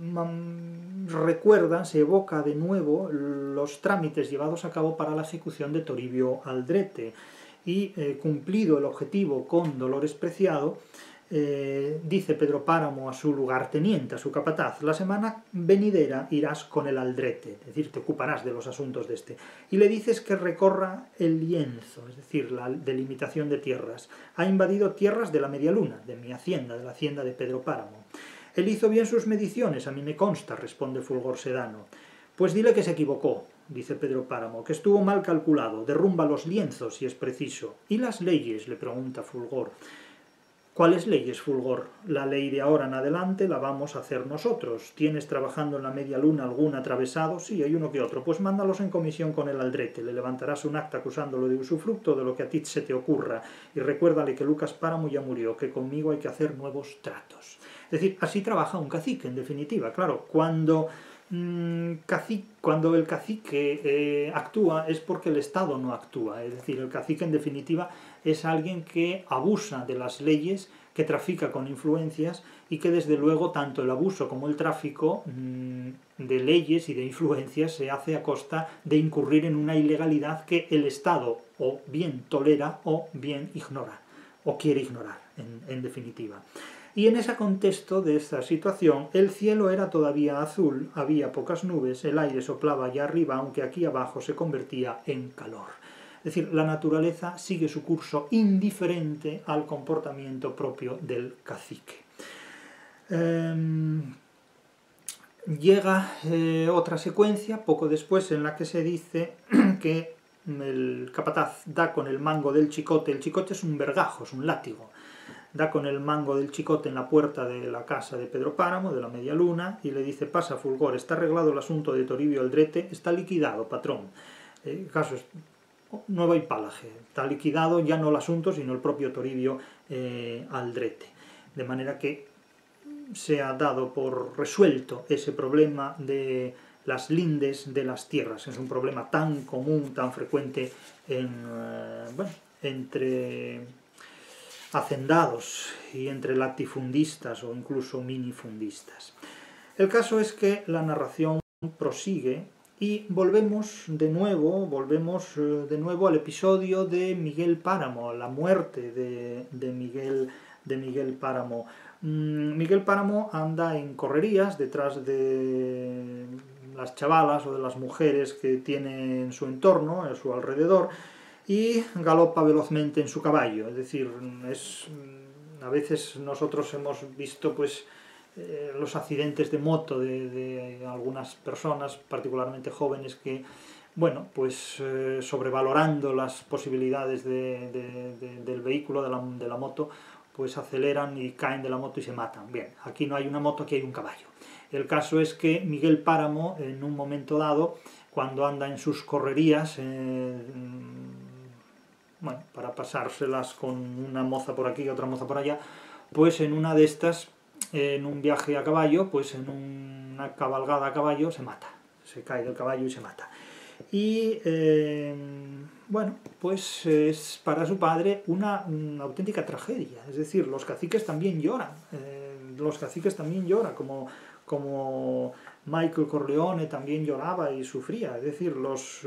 A: recuerdan, se evoca de nuevo los trámites llevados a cabo para la ejecución de Toribio Aldrete, y cumplido el objetivo con Dolores Preciado, dice Pedro Páramo a su lugarteniente, a su capataz: la semana venidera irás con el Aldrete, es decir, te ocuparás de los asuntos de este, y le dices que recorra el lienzo, es decir, la delimitación de tierras. Ha invadido tierras de la Media Luna, de mi hacienda, de la hacienda de Pedro Páramo. Él hizo bien sus mediciones, a mí me consta, responde Fulgor Sedano. Pues dile que se equivocó, dice Pedro Páramo, que estuvo mal calculado, derrumba los lienzos si es preciso. ¿Y las leyes?, le pregunta Fulgor. ¿Cuáles leyes, Fulgor? La ley de ahora en adelante la vamos a hacer nosotros. ¿Tienes trabajando en la Media Luna algún atravesado? Sí, hay uno que otro. Pues mándalos en comisión con el Aldrete. Le levantarás un acta acusándolo de usufructo de lo que a ti se te ocurra. Y recuérdale que Lucas Páramo ya murió, que conmigo hay que hacer nuevos tratos. Es decir, así trabaja un cacique, en definitiva. Claro, cuando el cacique actúa es porque el Estado no actúa. Es decir, el cacique, en definitiva, es alguien que abusa de las leyes, que trafica con influencias, y que desde luego tanto el abuso como el tráfico de leyes y de influencias se hace a costa de incurrir en una ilegalidad que el Estado o bien tolera o bien ignora, o quiere ignorar, en definitiva. Y en ese contexto de esta situación, el cielo era todavía azul, había pocas nubes, el aire soplaba allá arriba, aunque aquí abajo se convertía en calor. Es decir, la naturaleza sigue su curso indiferente al comportamiento propio del cacique. Llega otra secuencia, poco después, en la que se dice que el capataz da con el mango del chicote. El chicote es un vergajo, es un látigo. Da con el mango del chicote en la puerta de la casa de Pedro Páramo, de la Media Luna, y le dice: pasa, Fulgor, está arreglado el asunto de Toribio Aldrete, está liquidado, patrón. El caso es nueva hipálaje, está liquidado ya no el asunto, sino el propio Toribio Aldrete. De manera que se ha dado por resuelto ese problema de las lindes de las tierras. Es un problema tan común, tan frecuente entre hacendados y entre latifundistas o incluso minifundistas. El caso es que la narración prosigue y volvemos de nuevo al episodio de Miguel Páramo, la muerte de Miguel Páramo. Miguel Páramo anda en correrías detrás de las chavalas o de las mujeres que tiene en su entorno, a su alrededor, y galopa velozmente en su caballo. Es decir, a veces nosotros hemos visto pues los accidentes de moto de algunas personas, particularmente jóvenes, que, bueno, pues sobrevalorando las posibilidades del vehículo, de la moto, pues aceleran y caen de la moto y se matan. Bien, aquí no hay una moto, aquí hay un caballo. El caso es que Miguel Páramo, en un momento dado, cuando anda en sus correrías, bueno, para pasárselas con una moza por aquí y otra moza por allá, pues en una de estas, en un viaje a caballo, pues en una cabalgada a caballo, se mata. Se cae del caballo y se mata. Y bueno, pues es para su padre una auténtica tragedia. Es decir, los caciques también lloran. Como Michael Corleone también lloraba y sufría. Es decir, los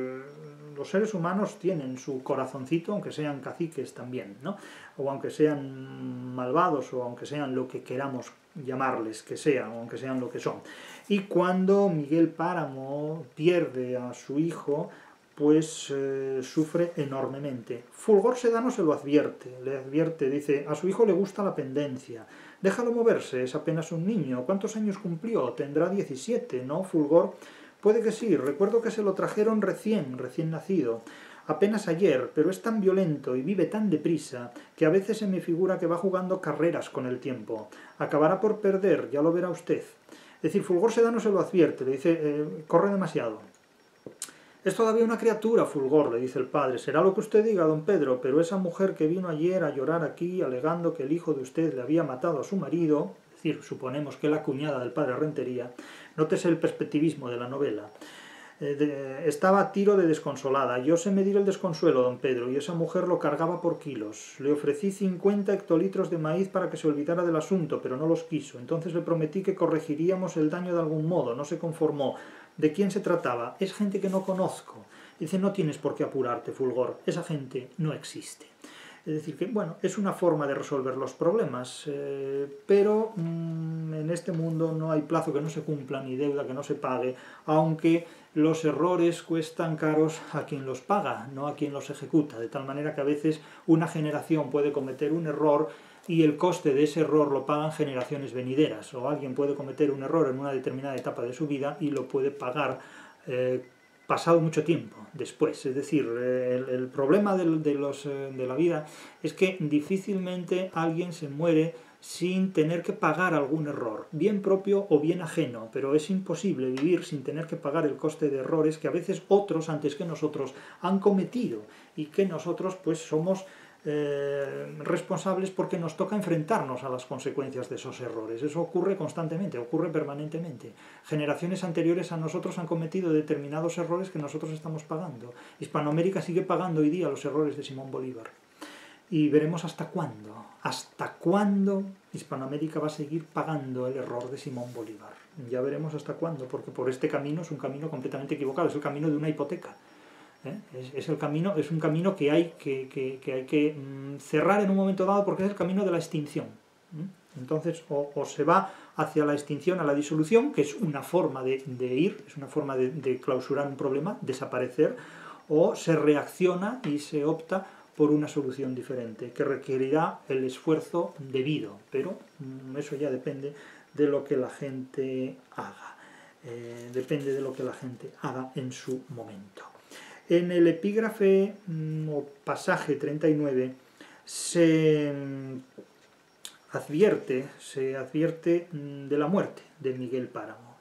A: seres humanos tienen su corazoncito, aunque sean caciques también, ¿no? O aunque sean malvados, o aunque sean lo que queramos llamarles que sean, o aunque sean lo que son. Y cuando Miguel Páramo pierde a su hijo, pues sufre enormemente. Fulgor Sedano se lo advierte, dice, a su hijo le gusta la pendencia, déjalo moverse, es apenas un niño, ¿cuántos años cumplió? Tendrá 17, ¿no, Fulgor? Puede que sí, recuerdo que se lo trajeron recién nacido, apenas ayer, pero es tan violento y vive tan deprisa que a veces se me figura que va jugando carreras con el tiempo. Acabará por perder, ya lo verá usted. Es decir, Fulgor Sedano se lo advierte, le dice, corre demasiado. Es todavía una criatura, Fulgor, le dice el padre. Será lo que usted diga, don Pedro, pero esa mujer que vino ayer a llorar aquí, alegando que el hijo de usted le había matado a su marido, es decir, suponemos que la cuñada del padre Rentería, nótese el perspectivismo de la novela, estaba a tiro de desconsolada. Yo sé medir el desconsuelo, don Pedro, y esa mujer lo cargaba por kilos. Le ofrecí 50 hectolitros de maíz para que se olvidara del asunto, pero no los quiso. Entonces le prometí que corregiríamos el daño de algún modo. No se conformó. ¿De quién se trataba? Es gente que no conozco. Dice, no tienes por qué apurarte, Fulgor. Esa gente no existe. Es decir, que bueno, es una forma de resolver los problemas, pero en este mundo no hay plazo que no se cumpla ni deuda que no se pague, aunque los errores cuestan caros a quien los paga, no a quien los ejecuta, de tal manera que a veces una generación puede cometer un error y el coste de ese error lo pagan generaciones venideras, o alguien puede cometer un error en una determinada etapa de su vida y lo puede pagar pasado mucho tiempo después. Es decir, el problema de la vida es que difícilmente alguien se muere sin tener que pagar algún error, bien propio o bien ajeno, pero es imposible vivir sin tener que pagar el coste de errores que a veces otros antes que nosotros han cometido y que nosotros pues somos responsables porque nos toca enfrentarnos a las consecuencias de esos errores. Eso ocurre constantemente, ocurre permanentemente. Generaciones anteriores a nosotros han cometido determinados errores que nosotros estamos pagando. Hispanoamérica sigue pagando hoy día los errores de Simón Bolívar. Y veremos hasta cuándo Hispanoamérica va a seguir pagando el error de Simón Bolívar. Ya veremos hasta cuándo, porque por este camino es un camino completamente equivocado, es el camino de una hipoteca. Es un camino que hay que cerrar en un momento dado porque es el camino de la extinción. Entonces, o se va hacia la extinción, a la disolución, que es una forma de ir, es una forma de clausurar un problema, desaparecer, o se reacciona y se opta por una solución diferente, que requerirá el esfuerzo debido, pero eso ya depende de lo que la gente haga. Depende de lo que la gente haga en su momento. En el epígrafe o pasaje 39 se advierte de la muerte de Miguel Páramo.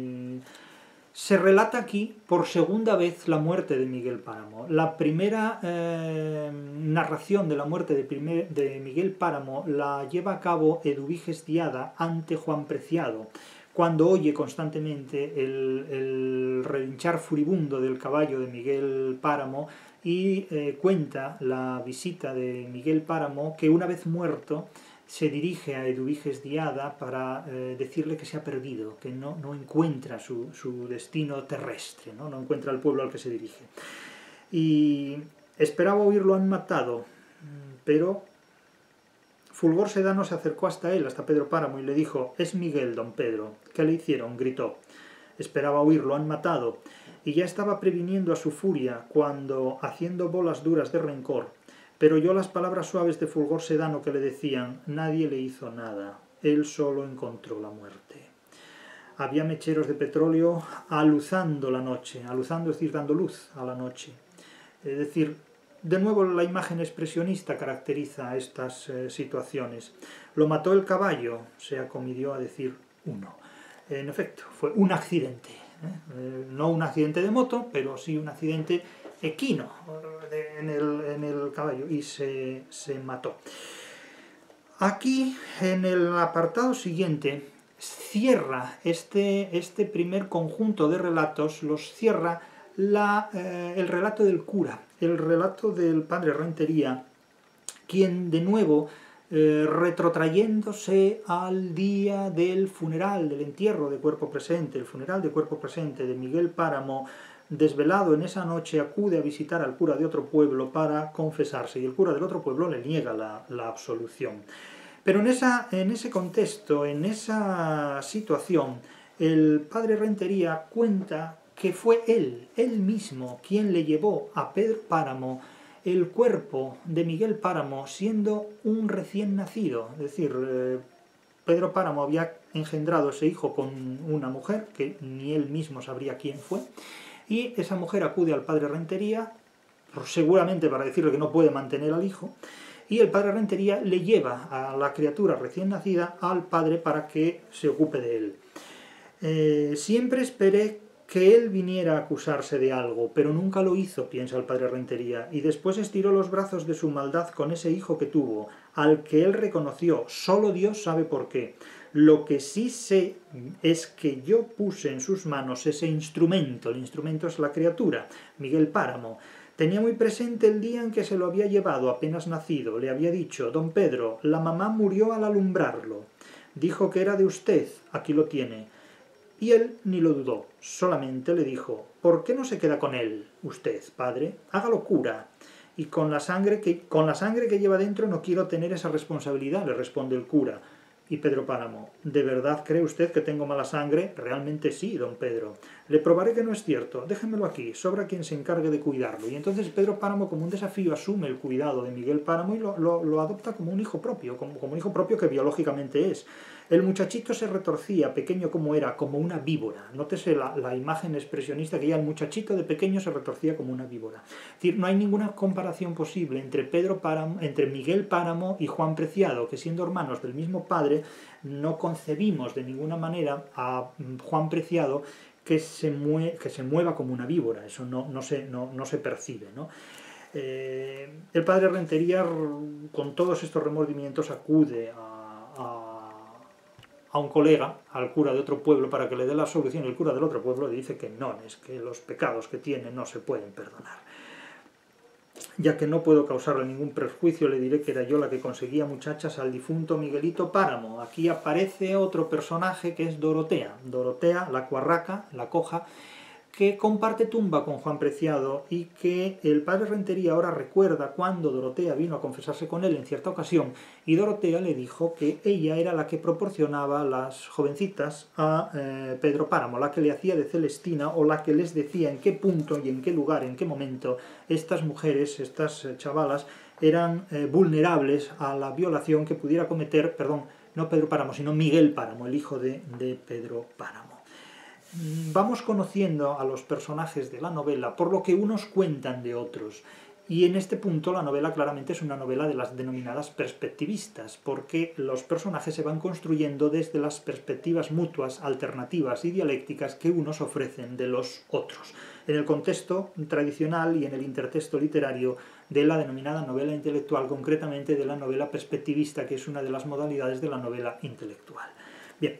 A: Se relata aquí por segunda vez la muerte de Miguel Páramo. La primera narración de la muerte de Miguel Páramo la lleva a cabo Eduviges Diada ante Juan Preciado, cuando oye constantemente el relinchar furibundo del caballo de Miguel Páramo y cuenta la visita de Miguel Páramo, que una vez muerto se dirige a Eduviges Diada para decirle que se ha perdido, que no encuentra su destino terrestre, no encuentra el pueblo al que se dirige. Y esperaba oírlo han matado, pero Fulgor Sedano se acercó hasta él, hasta Pedro Páramo, y le dijo: «Es Miguel, don Pedro». «¿Qué le hicieron?», gritó. Esperaba oírlo han matado, y ya estaba previniendo a su furia cuando, haciendo bolas duras de rencor, pero oyó las palabras suaves de Fulgor Sedano que le decían: «Nadie le hizo nada, él solo encontró la muerte». Había mecheros de petróleo aluzando la noche, aluzando es decir, dando luz a la noche. Es decir, de nuevo la imagen expresionista caracteriza estas situaciones. Lo mató el caballo, se acomidió a decir uno. En efecto, fue un accidente. No un accidente de moto, pero sí un accidente equino en el caballo, y se mató. Aquí, en el apartado siguiente, cierra este primer conjunto de relatos, los cierra el relato del cura, el relato del padre Rentería, quien de nuevo, retrotrayéndose al día del funeral, del entierro de cuerpo presente, el funeral de cuerpo presente de Miguel Páramo, desvelado en esa noche, acude a visitar al cura de otro pueblo para confesarse, y el cura del otro pueblo le niega la absolución. Pero en ese contexto, en esa situación, el padre Rentería cuenta que fue él mismo, quien le llevó a Pedro Páramo el cuerpo de Miguel Páramo siendo un recién nacido. Es decir, Pedro Páramo había engendrado ese hijo con una mujer, que ni él mismo sabría quién fue, y esa mujer acude al padre Rentería, seguramente para decirle que no puede mantener al hijo, y el padre Rentería le lleva a la criatura recién nacida al padre para que se ocupe de él. Siempre esperé que él viniera a acusarse de algo, pero nunca lo hizo, piensa el padre Rentería, y después estiró los brazos de su maldad con ese hijo que tuvo, al que él reconoció, solo Dios sabe por qué. Lo que sí sé es que yo puse en sus manos ese instrumento, el instrumento es la criatura, Miguel Páramo. Tenía muy presente el día en que se lo había llevado apenas nacido, le había dicho: «Don Pedro, la mamá murió al alumbrarlo, dijo que era de usted, aquí lo tiene». Y él ni lo dudó, solamente le dijo: «¿Por qué no se queda con él, usted, padre? Hágalo cura. Y con la sangre que lleva dentro no quiero tener esa responsabilidad», le responde el cura. Y Pedro Páramo: «¿De verdad cree usted que tengo mala sangre?». «Realmente sí, don Pedro. Le probaré que no es cierto. Déjemelo aquí, sobra quien se encargue de cuidarlo». Y entonces Pedro Páramo, como un desafío, asume el cuidado de Miguel Páramo y lo adopta como un hijo propio, como un hijo propio que biológicamente es. El muchachito se retorcía, pequeño como era, como una víbora. Nótese la imagen expresionista, que ya el muchachito de pequeño se retorcía como una víbora. Es decir, no hay ninguna comparación posible entre Miguel Páramo y Juan Preciado, que siendo hermanos del mismo padre, no concebimos de ninguna manera a Juan Preciado que se mueva como una víbora. Eso no se percibe, ¿no? El padre Rentería, con todos estos remordimientos, acude a un colega, al cura de otro pueblo, para que le dé la absolución. El cura del otro pueblo le dice que no, es que los pecados que tiene no se pueden perdonar. Ya que no puedo causarle ningún perjuicio, le diré que era yo la que conseguía muchachas al difunto Miguelito Páramo. Aquí aparece otro personaje que es Dorotea. Dorotea, la cuarraca, la coja, que comparte tumba con Juan Preciado, y que el padre Rentería ahora recuerda cuando Dorotea vino a confesarse con él en cierta ocasión, y Dorotea le dijo que ella era la que proporcionaba las jovencitas a Pedro Páramo, la que le hacía de Celestina, o la que les decía en qué punto y en qué lugar, en qué momento estas mujeres, estas chavalas, eran vulnerables a la violación que pudiera cometer, perdón, no Pedro Páramo, sino Miguel Páramo, el hijo de Pedro Páramo. Vamos conociendo a los personajes de la novela por lo que unos cuentan de otros, y en este punto la novela claramente es una novela de las denominadas perspectivistas, porque los personajes se van construyendo desde las perspectivas mutuas, alternativas y dialécticas que unos ofrecen de los otros, en el contexto tradicional y en el intertexto literario de la denominada novela intelectual, concretamente de la novela perspectivista, que es una de las modalidades de la novela intelectual. Bien.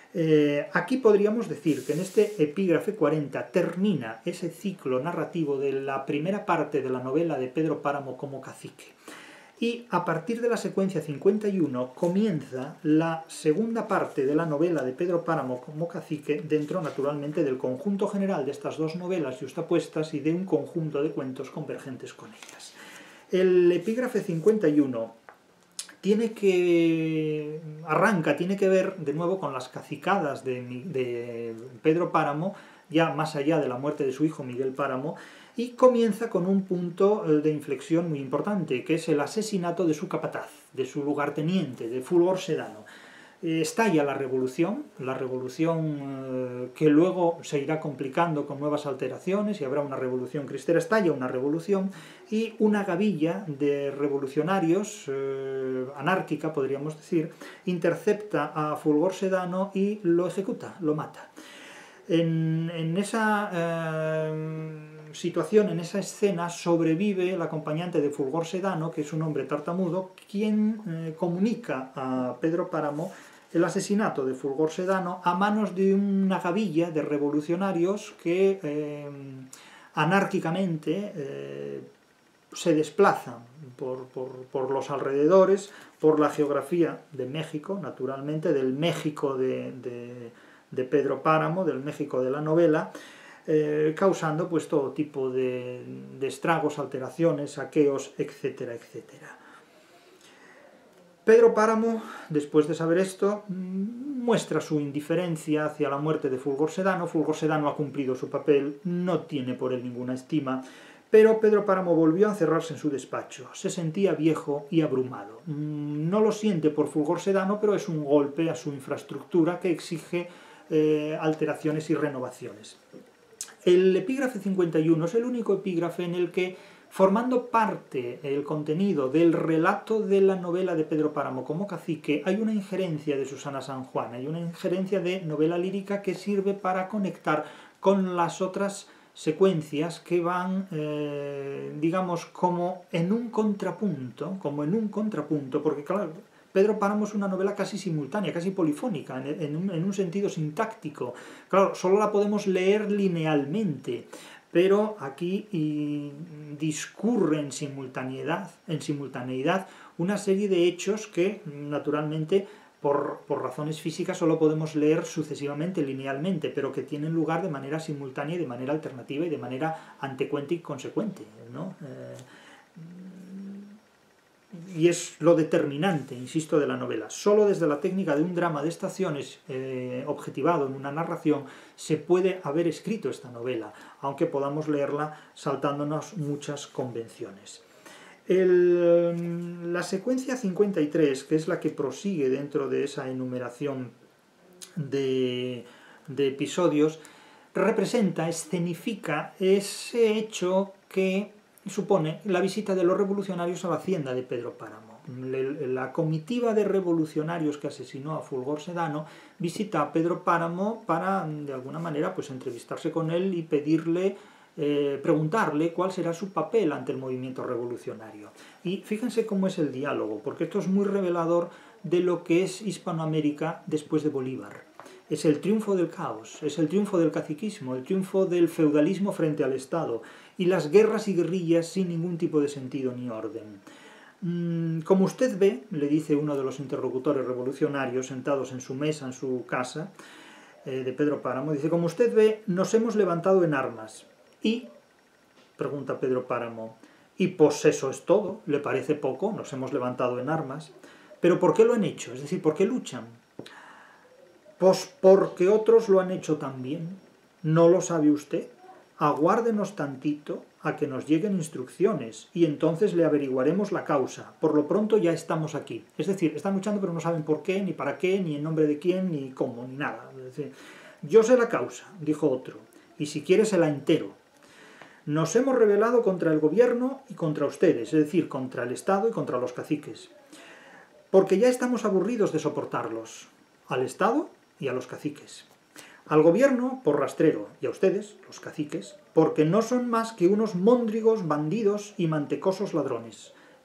A: Aquí podríamos decir que en este epígrafe 40 termina ese ciclo narrativo de la primera parte de la novela de Pedro Páramo como cacique. Y a partir de la secuencia 51 comienza la segunda parte de la novela de Pedro Páramo como cacique, dentro naturalmente del conjunto general de estas dos novelas yuxtapuestas y de un conjunto de cuentos convergentes con ellas. El epígrafe 51 tiene que ver de nuevo con las cacicadas de Pedro Páramo, ya más allá de la muerte de su hijo Miguel Páramo, y comienza con un punto de inflexión muy importante, que es el asesinato de su capataz, de su lugarteniente, de Fulgor Sedano. Estalla la revolución que luego se irá complicando con nuevas alteraciones y habrá una revolución cristera. Estalla una revolución y una gavilla de revolucionarios, anárquica podríamos decir, intercepta a Fulgor Sedano y lo ejecuta, lo mata. En esa situación, en esa escena, sobrevive el acompañante de Fulgor Sedano, que es un hombre tartamudo, quien comunica a Pedro Páramo el asesinato de Fulgor Sedano a manos de una gavilla de revolucionarios que anárquicamente se desplazan por los alrededores, por la geografía de México, naturalmente, del México de Pedro Páramo, del México de la novela, causando pues todo tipo de estragos, alteraciones, saqueos, etcétera, etcétera. Pedro Páramo, después de saber esto, muestra su indiferencia hacia la muerte de Fulgor Sedano. Fulgor Sedano ha cumplido su papel, no tiene por él ninguna estima, pero Pedro Páramo volvió a encerrarse en su despacho. Se sentía viejo y abrumado. No lo siente por Fulgor Sedano, pero es un golpe a su infraestructura que exige alteraciones y renovaciones. El epígrafe 51 es el único epígrafe en el que, formando parte el contenido del relato de la novela de Pedro Páramo como cacique, hay una injerencia de Susana San Juan, hay una injerencia de novela lírica que sirve para conectar con las otras secuencias que van, digamos, como en un contrapunto, porque claro, Pedro Páramo es una novela casi simultánea, casi polifónica, en un sentido sintáctico. Claro, solo la podemos leer linealmente, pero aquí discurre en simultaneidad una serie de hechos que, naturalmente, por razones físicas solo podemos leer sucesivamente, linealmente, pero que tienen lugar de manera simultánea y de manera alternativa y de manera antecuente y consecuente, ¿no? Y es lo determinante, insisto, de la novela. Solo desde la técnica de un drama de estaciones objetivado en una narración se puede haber escrito esta novela, aunque podamos leerla saltándonos muchas convenciones. La secuencia 53, que es la que prosigue dentro de esa enumeración de episodios, representa, escenifica ese hecho que supone la visita de los revolucionarios a la hacienda de Pedro Páramo. La comitiva de revolucionarios que asesinó a Fulgor Sedano visita a Pedro Páramo para, de alguna manera, pues entrevistarse con él y preguntarle cuál será su papel ante el movimiento revolucionario. Y fíjense cómo es el diálogo, porque esto es muy revelador de lo que es Hispanoamérica después de Bolívar. Es el triunfo del caos, es el triunfo del caciquismo, el triunfo del feudalismo frente al Estado, y las guerras y guerrillas sin ningún tipo de sentido ni orden. Como usted ve, le dice uno de los interlocutores revolucionarios sentados en su mesa, en su casa, de Pedro Páramo, dice: como usted ve, nos hemos levantado en armas. Y, pregunta Pedro Páramo, ¿y pues eso es todo? ¿Le parece poco? Nos hemos levantado en armas. ¿Pero por qué lo han hecho? Es decir, ¿por qué luchan? Pues porque otros lo han hecho también. ¿No lo sabe usted? Aguárdenos tantito a que nos lleguen instrucciones y entonces le averiguaremos la causa. Por lo pronto ya estamos aquí. Es decir, están luchando pero no saben por qué, ni para qué, ni en nombre de quién, ni cómo, ni nada. Es decir, yo sé la causa, dijo otro, y si quiere se la entero. Nos hemos rebelado contra el gobierno y contra ustedes, es decir, contra el Estado y contra los caciques. Porque ya estamos aburridos de soportarlos, al Estado y a los caciques. Al gobierno por rastrero y a ustedes, los caciques, porque no son más que unos móndrigos bandidos y mantecosos ladrones.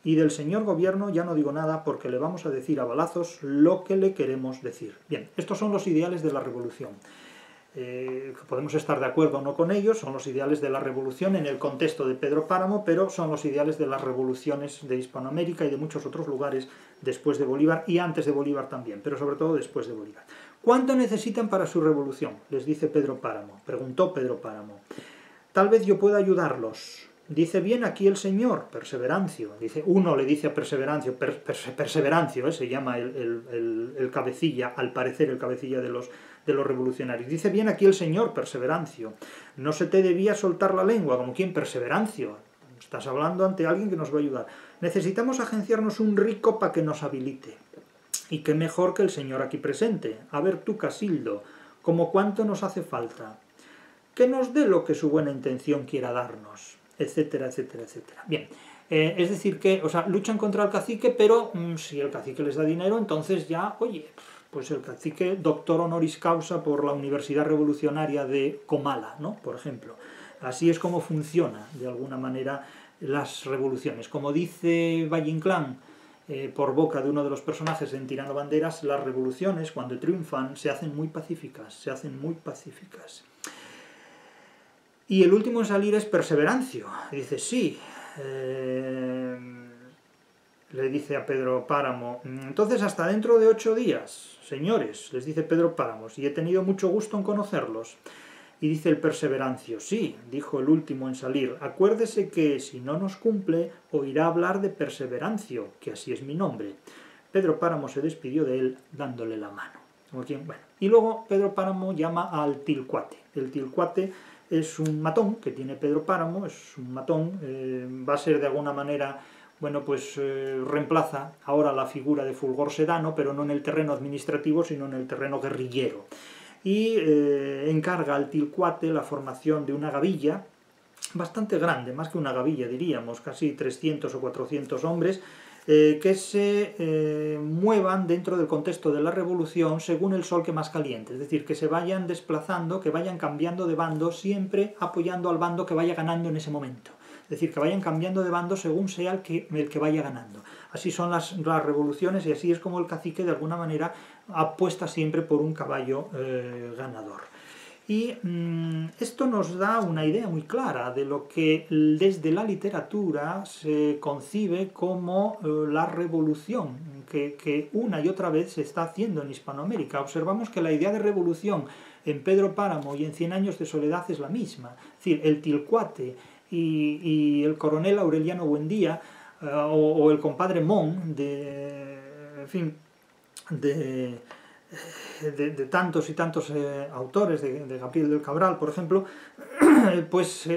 A: y del señor gobierno ya no digo nada porque le vamos a decir a balazos lo que le queremos decir. Bien, estos son los ideales de la revolución. Podemos estar de acuerdo o no con ellos, son los ideales de la revolución en el contexto de Pedro Páramo, pero son los ideales de las revoluciones de Hispanoamérica y de muchos otros lugares después de Bolívar y antes de Bolívar también, pero sobre todo después de Bolívar. ¿Cuánto necesitan para su revolución?, les dice Pedro Páramo, preguntó Pedro Páramo. Tal vez yo pueda ayudarlos. Dice bien aquí el señor, Perseverancio. Dice, uno le dice a Perseverancio, Perseverancio, se llama el cabecilla, al parecer el cabecilla de los revolucionarios. Dice bien aquí el señor, Perseverancio. No se te debía soltar la lengua, como quien, Perseverancio. Estás hablando ante alguien que nos va a ayudar. Necesitamos agenciarnos un rico para que nos habilite. Y qué mejor que el señor aquí presente. A ver tú, Casildo, ¿cómo cuánto nos hace falta? Que nos dé lo que su buena intención quiera darnos, etcétera, etcétera, etcétera. Bien, es decir que, o sea, luchan contra el cacique, pero si el cacique les da dinero, entonces ya, oye, pues el cacique doctor honoris causa por la Universidad Revolucionaria de Comala, ¿no?, por ejemplo. Así es como funciona, de alguna manera, las revoluciones. Como dice Valle Inclán, por boca de uno de los personajes en Tirando Banderas, las revoluciones, cuando triunfan, se hacen muy pacíficas, se hacen muy pacíficas. Y el último en salir es Perseverancio. Y dice, sí, le dice a Pedro Páramo, entonces hasta dentro de 8 días, señores, les dice Pedro Páramo, y he tenido mucho gusto en conocerlos. Y dice el Perseverancio, sí, dijo el último en salir, acuérdese que si no nos cumple, oirá hablar de Perseverancio, que así es mi nombre. Pedro Páramo se despidió de él dándole la mano. Bueno, y luego Pedro Páramo llama al Tilcuate. El Tilcuate es un matón que tiene Pedro Páramo, es un matón, va a ser de alguna manera, bueno, pues reemplaza ahora la figura de Fulgor Sedano, pero no en el terreno administrativo, sino en el terreno guerrillero. Y encarga al Tilcuate la formación de una gavilla, bastante grande, más que una gavilla diríamos, casi 300 o 400 hombres, que se muevan dentro del contexto de la revolución según el sol que más caliente, es decir, que se vayan desplazando, que vayan cambiando de bando, siempre apoyando al bando que vaya ganando en ese momento. Es decir, que vayan cambiando de bando según sea el que vaya ganando. Así son las revoluciones y así es como el cacique de alguna manera apuesta siempre por un caballo ganador. Y esto nos da una idea muy clara de lo que desde la literatura se concibe como la revolución, que una y otra vez se está haciendo en Hispanoamérica. Observamos que la idea de revolución en Pedro Páramo y en 100 años de soledad es la misma. Es decir, el Tilcuate y el coronel Aureliano Buendía, o el compadre Mon, en fin, de tantos y tantos autores, de Gabriel del Cabral, por ejemplo, pues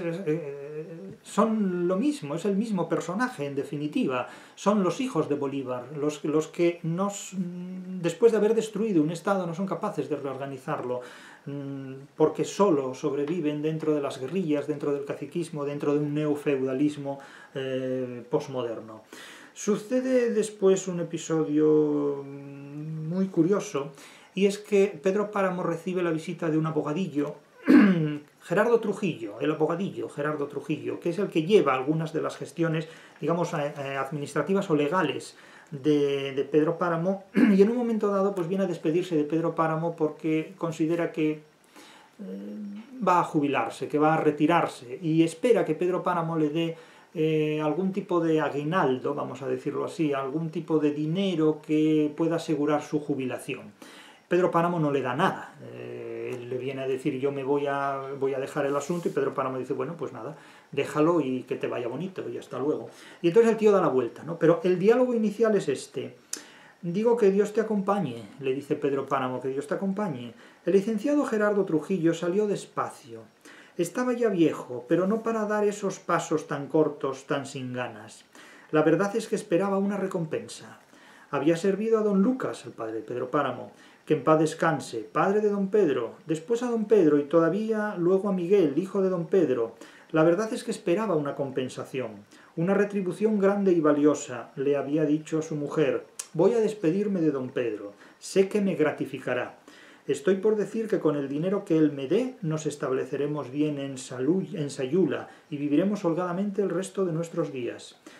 A: son lo mismo, es el mismo personaje, en definitiva. Son los hijos de Bolívar, los que después de haber destruido un Estado no son capaces de reorganizarlo, porque solo sobreviven dentro de las guerrillas, dentro del caciquismo, dentro de un neofeudalismo posmoderno. Sucede después un episodio muy curioso, y es que Pedro Páramo recibe la visita de un abogadillo, Gerardo Trujillo, el abogadillo Gerardo Trujillo, que es el que lleva algunas de las gestiones, digamos, administrativas o legales de Pedro Páramo, y en un momento dado pues viene a despedirse de Pedro Páramo porque considera que va a jubilarse, que va a retirarse, y espera que Pedro Páramo le dé algún tipo de aguinaldo, vamos a decirlo así, algún tipo de dinero que pueda asegurar su jubilación. Pedro Páramo no le da nada, él le viene a decir yo me voy a dejar el asunto, y Pedro Páramo dice bueno, pues nada, déjalo y que te vaya bonito y hasta luego. Y entonces el tío da la vuelta, ¿no? Pero el diálogo inicial es este. Digo que Dios te acompañe, le dice Pedro Páramo, que Dios te acompañe. El licenciado Gerardo Trujillo salió despacio. Estaba ya viejo, pero no para dar esos pasos tan cortos, tan sin ganas. La verdad es que esperaba una recompensa. Había servido a don Lucas, el padre de Pedro Páramo, que en paz descanse, padre de don Pedro, después a don Pedro y todavía luego a Miguel, hijo de don Pedro. La verdad es que esperaba una compensación, una retribución grande y valiosa. Le había dicho a su mujer, voy a despedirme de don Pedro, sé que me gratificará. Estoy por decir que con el dinero que él me dé nos estableceremos bien en Sayula y viviremos holgadamente el resto de nuestros días.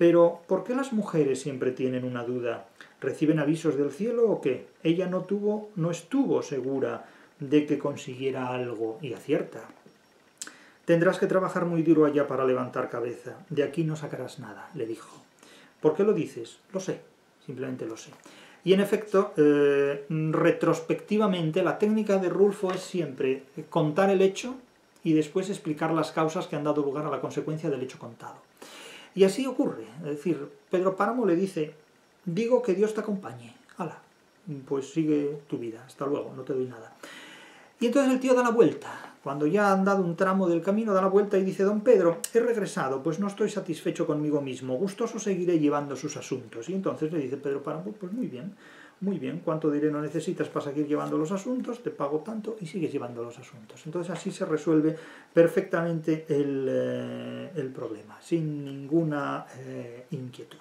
A: Pero, ¿por qué las mujeres siempre tienen una duda? ¿Reciben avisos del cielo o qué? Ella no estuvo segura de que consiguiera algo, y acierta. Tendrás que trabajar muy duro allá para levantar cabeza. De aquí no sacarás nada, le dijo. ¿Por qué lo dices? Lo sé, simplemente lo sé. Y en efecto, retrospectivamente, la técnica de Rulfo es siempre contar el hecho y después explicar las causas que han dado lugar a la consecuencia del hecho contado. Y así ocurre. Es decir, Pedro Páramo le dice, digo que Dios te acompañe. Hala, pues sigue tu vida, hasta luego, no te doy nada. Y entonces el tío da la vuelta. Cuando ya ha andado un tramo del camino, da la vuelta y dice, don Pedro, he regresado, pues no estoy satisfecho conmigo mismo, gustoso seguiré llevando sus asuntos. Y entonces le dice Pedro Páramo, pues muy bien, ¿cuánto dinero necesitas para seguir llevando los asuntos? Te pago tanto y sigues llevando los asuntos. Entonces así se resuelve perfectamente el problema, sin ninguna inquietud.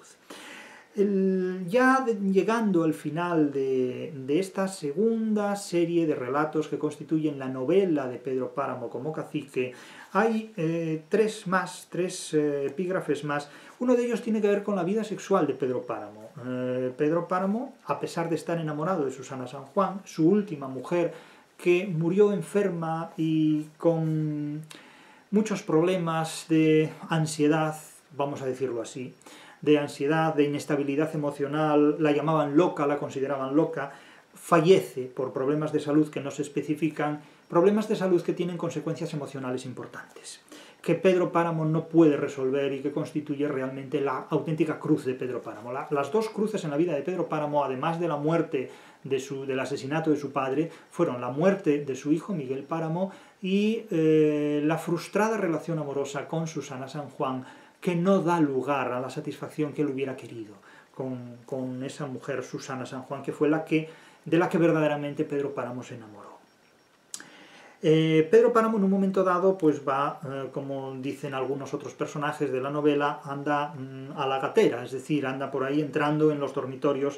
A: Ya llegando al final de esta segunda serie de relatos que constituyen la novela de Pedro Páramo como cacique, hay tres epígrafes más. Uno de ellos tiene que ver con la vida sexual de Pedro Páramo. Pedro Páramo, a pesar de estar enamorado de Susana San Juan, su última mujer, que murió enferma y con muchos problemas de ansiedad, vamos a decirlo así, de ansiedad, de inestabilidad emocional, la llamaban loca, la consideraban loca, fallece por problemas de salud que no se especifican, problemas de salud que tienen consecuencias emocionales importantes, que Pedro Páramo no puede resolver y que constituye realmente la auténtica cruz de Pedro Páramo. Las dos cruces en la vida de Pedro Páramo, además de la muerte del asesinato de su padre, fueron la muerte de su hijo Miguel Páramo y la frustrada relación amorosa con Susana San Juan, que no da lugar a la satisfacción que él hubiera querido con esa mujer Susana San Juan, que fue de la que verdaderamente Pedro Páramo se enamoró. Pedro Páramo en un momento dado pues va, como dicen algunos otros personajes de la novela, anda a la gatera, es decir, anda por ahí entrando en los dormitorios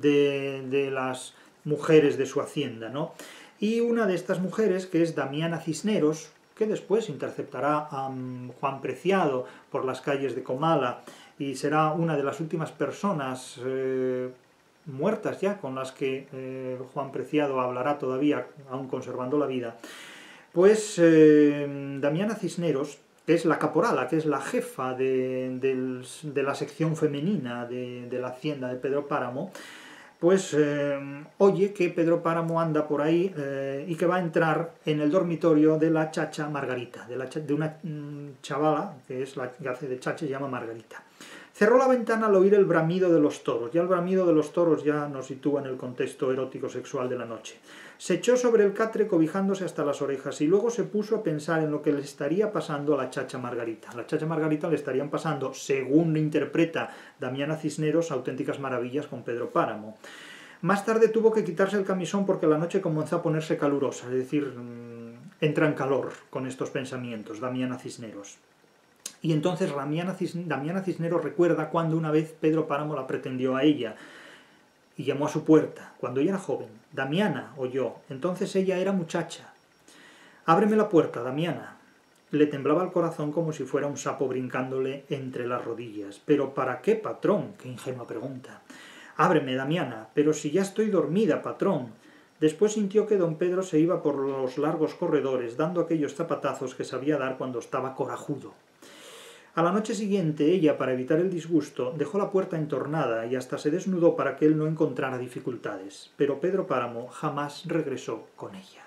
A: de las mujeres de su hacienda, ¿no? Y una de estas mujeres, que es Damiana Cisneros, que después interceptará a Juan Preciado por las calles de Comala y será una de las últimas personas muertas ya con las que Juan Preciado hablará todavía, aún conservando la vida, pues Damiana Cisneros, que es la caporala, que es la jefa de la sección femenina de la hacienda de Pedro Páramo, pues oye que Pedro Páramo anda por ahí y que va a entrar en el dormitorio de la chacha Margarita, de una chavala que es la que hace de chacha, se llama Margarita. Cerró la ventana al oír el bramido de los toros. Ya el bramido de los toros ya nos sitúa en el contexto erótico-sexual de la noche. Se echó sobre el catre cobijándose hasta las orejas y luego se puso a pensar en lo que le estaría pasando a la chacha Margarita. A la chacha Margarita le estarían pasando, según interpreta Damiana Cisneros, auténticas maravillas con Pedro Páramo. Más tarde tuvo que quitarse el camisón porque la noche comenzó a ponerse calurosa, es decir, entra en calor con estos pensamientos, Damiana Cisneros. Y entonces Damiana Cisneros recuerda cuando una vez Pedro Páramo la pretendió a ella y llamó a su puerta, cuando ella era joven. Damiana, oyó, entonces ella era muchacha. Ábreme la puerta, Damiana. Le temblaba el corazón como si fuera un sapo brincándole entre las rodillas. ¿Pero para qué, patrón? Qué ingenua pregunta. Ábreme, Damiana, pero si ya estoy dormida, patrón. Después sintió que don Pedro se iba por los largos corredores, dando aquellos zapatazos que sabía dar cuando estaba corajudo. A la noche siguiente, ella, para evitar el disgusto, dejó la puerta entornada y hasta se desnudó para que él no encontrara dificultades. Pero Pedro Páramo jamás regresó con ella.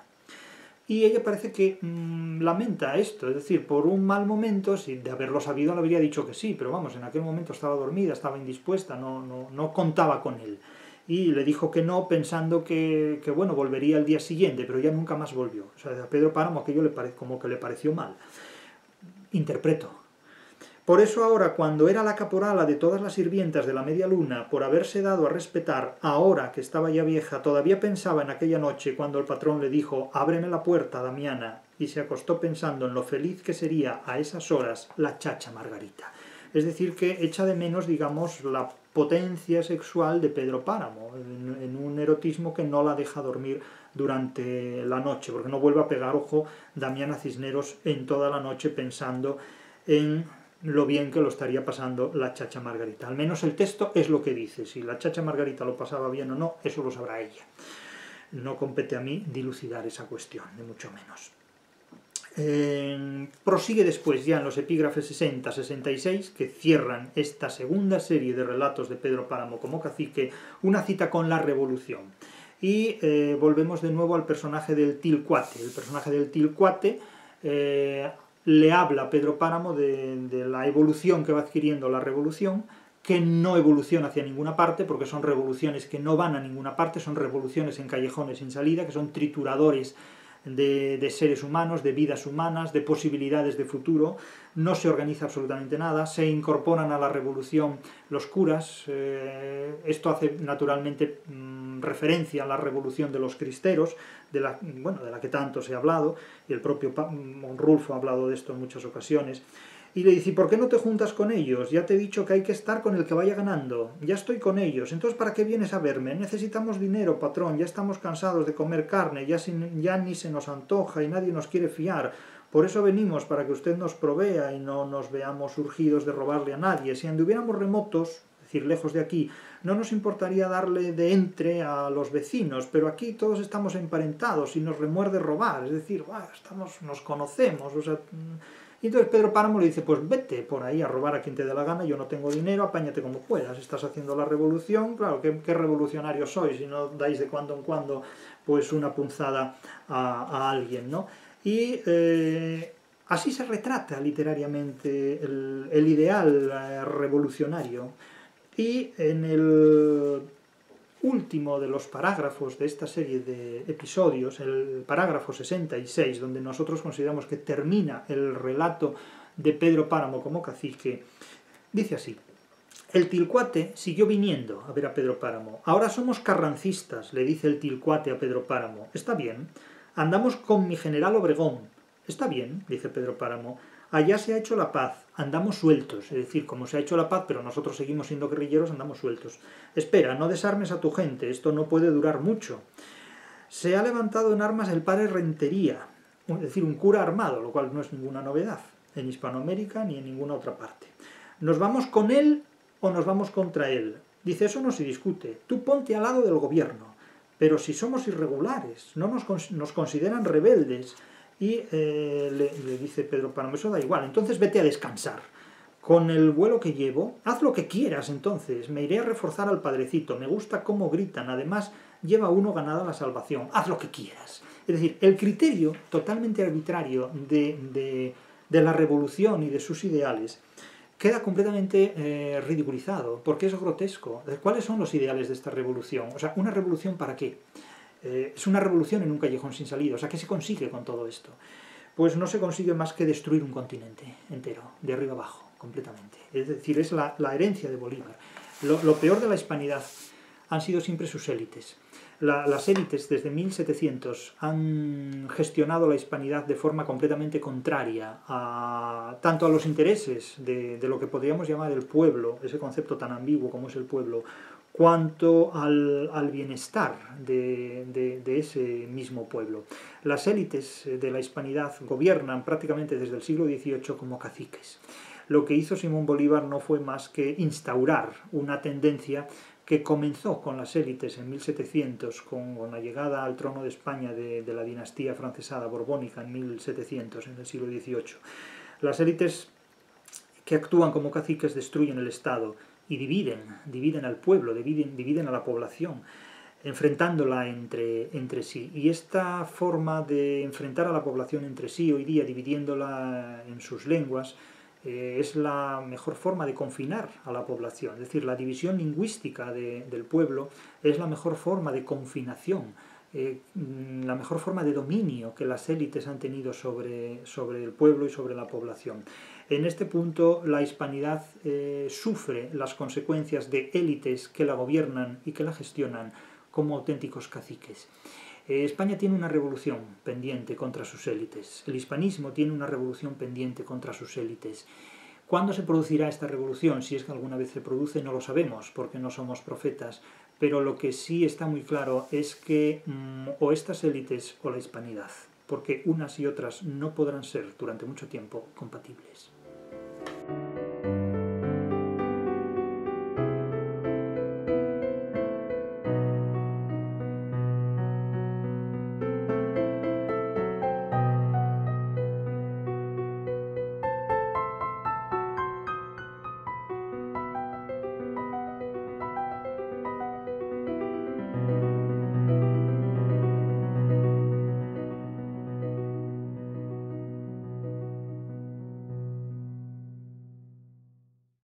A: Y ella parece que lamenta esto, es decir, por un mal momento, si de haberlo sabido le habría dicho que sí, pero vamos, en aquel momento estaba dormida, estaba indispuesta, no contaba con él. Y le dijo que no, pensando que bueno, volvería al día siguiente, pero ya nunca más volvió. O sea, a Pedro Páramo aquello como que le pareció mal. Interpreto. Por eso ahora, cuando era la caporala de todas las sirvientas de la media luna, por haberse dado a respetar, ahora que estaba ya vieja, todavía pensaba en aquella noche cuando el patrón le dijo «Ábreme la puerta, Damiana», y se acostó pensando en lo feliz que sería a esas horas la chacha Margarita. Es decir, que echa de menos, digamos, la potencia sexual de Pedro Páramo, en un erotismo que no la deja dormir durante la noche, porque no vuelve a pegar ojo Damiana Cisneros en toda la noche pensando en lo bien que lo estaría pasando la Chacha Margarita. Al menos el texto es lo que dice. Si la Chacha Margarita lo pasaba bien o no, eso lo sabrá ella. No compete a mí dilucidar esa cuestión, ni mucho menos. Prosigue después ya en los epígrafes 60-66, que cierran esta segunda serie de relatos de Pedro Páramo como cacique, una cita con la revolución. Y volvemos de nuevo al personaje del Tilcuate. El personaje del Tilcuate le habla a Pedro Páramo de la evolución que va adquiriendo la revolución, que no evoluciona hacia ninguna parte, porque son revoluciones que no van a ninguna parte, son revoluciones en callejones sin salida, que son trituradores de seres humanos, de vidas humanas, de posibilidades de futuro. No se organiza absolutamente nada, se incorporan a la revolución los curas, esto hace naturalmente referencia a la revolución de los cristeros, de la que tanto se ha hablado, y el propio Rulfo ha hablado de esto en muchas ocasiones. Y le dice, ¿por qué no te juntas con ellos? Ya te he dicho que hay que estar con el que vaya ganando. Ya estoy con ellos. Entonces, ¿para qué vienes a verme? Necesitamos dinero, patrón. Ya estamos cansados de comer carne. Ya ni se nos antoja y nadie nos quiere fiar. Por eso venimos, para que usted nos provea y no nos veamos urgidos de robarle a nadie. Si anduviéramos remotos, es decir, lejos de aquí, no nos importaría darle de entre a los vecinos, pero aquí todos estamos emparentados y nos remuerde robar. Es decir, nos conocemos, o sea... Y entonces Pedro Páramo le dice, pues vete por ahí a robar a quien te dé la gana, yo no tengo dinero, apáñate como puedas, estás haciendo la revolución, claro, ¿qué revolucionarios sois si no dais de cuando en cuando pues una punzada a alguien, ¿no? Y así se retrata literariamente el ideal revolucionario. Y en el último de los parágrafos de esta serie de episodios, el parágrafo 66, donde nosotros consideramos que termina el relato de Pedro Páramo como cacique, dice así: el Tilcuate siguió viniendo a ver a Pedro Páramo. Ahora somos carrancistas, le dice el Tilcuate a Pedro Páramo. Está bien. Andamos con mi general Obregón. Está bien, dice Pedro Páramo. Allá se ha hecho la paz, andamos sueltos, es decir, como se ha hecho la paz, pero nosotros seguimos siendo guerrilleros, andamos sueltos. Espera, no desarmes a tu gente, esto no puede durar mucho. Se ha levantado en armas el padre Rentería, es decir, un cura armado, lo cual no es ninguna novedad en Hispanoamérica ni en ninguna otra parte. ¿Nos vamos con él o nos vamos contra él? Dice, eso no se discute, tú ponte al lado del gobierno, pero si somos irregulares, no nos consideran rebeldes. Y le dice Pedro Páramo, eso da igual, entonces vete a descansar. Con el vuelo que llevo, haz lo que quieras entonces, me iré a reforzar al padrecito, me gusta cómo gritan, además lleva uno ganada la salvación, haz lo que quieras. Es decir, el criterio totalmente arbitrario de la revolución y de sus ideales queda completamente ridiculizado, porque es grotesco. ¿Cuáles son los ideales de esta revolución? O sea, ¿una revolución para qué? Es una revolución en un callejón sin salida. O sea, ¿qué se consigue con todo esto? Pues no se consigue más que destruir un continente entero, de arriba abajo, completamente. Es decir, es la herencia de Bolívar. Lo peor de la hispanidad han sido siempre sus élites. Las élites desde 1700 han gestionado la hispanidad de forma completamente contraria tanto a los intereses de lo que podríamos llamar el pueblo, ese concepto tan ambiguo como es el pueblo, cuanto al bienestar de ese mismo pueblo. Las élites de la hispanidad gobiernan prácticamente desde el siglo XVIII como caciques. Lo que hizo Simón Bolívar no fue más que instaurar una tendencia que comenzó con las élites en 1700, con la llegada al trono de España de la dinastía francesada borbónica en 1700, en el siglo XVIII. Las élites que actúan como caciques destruyen el Estado y dividen al pueblo, dividen a la población, enfrentándola entre sí. Y esta forma de enfrentar a la población entre sí, hoy día dividiéndola en sus lenguas, es la mejor forma de confinar a la población. Es decir, la división lingüística del pueblo es la mejor forma de confinación, la mejor forma de dominio que las élites han tenido sobre el pueblo y sobre la población. En este punto la hispanidad sufre las consecuencias de élites que la gobiernan y que la gestionan como auténticos caciques. España tiene una revolución pendiente contra sus élites. El hispanismo tiene una revolución pendiente contra sus élites. ¿Cuándo se producirá esta revolución? Si es que alguna vez se produce, no lo sabemos, porque no somos profetas. Pero lo que sí está muy claro es que o estas élites o la hispanidad, porque unas y otras no podrán ser durante mucho tiempo compatibles.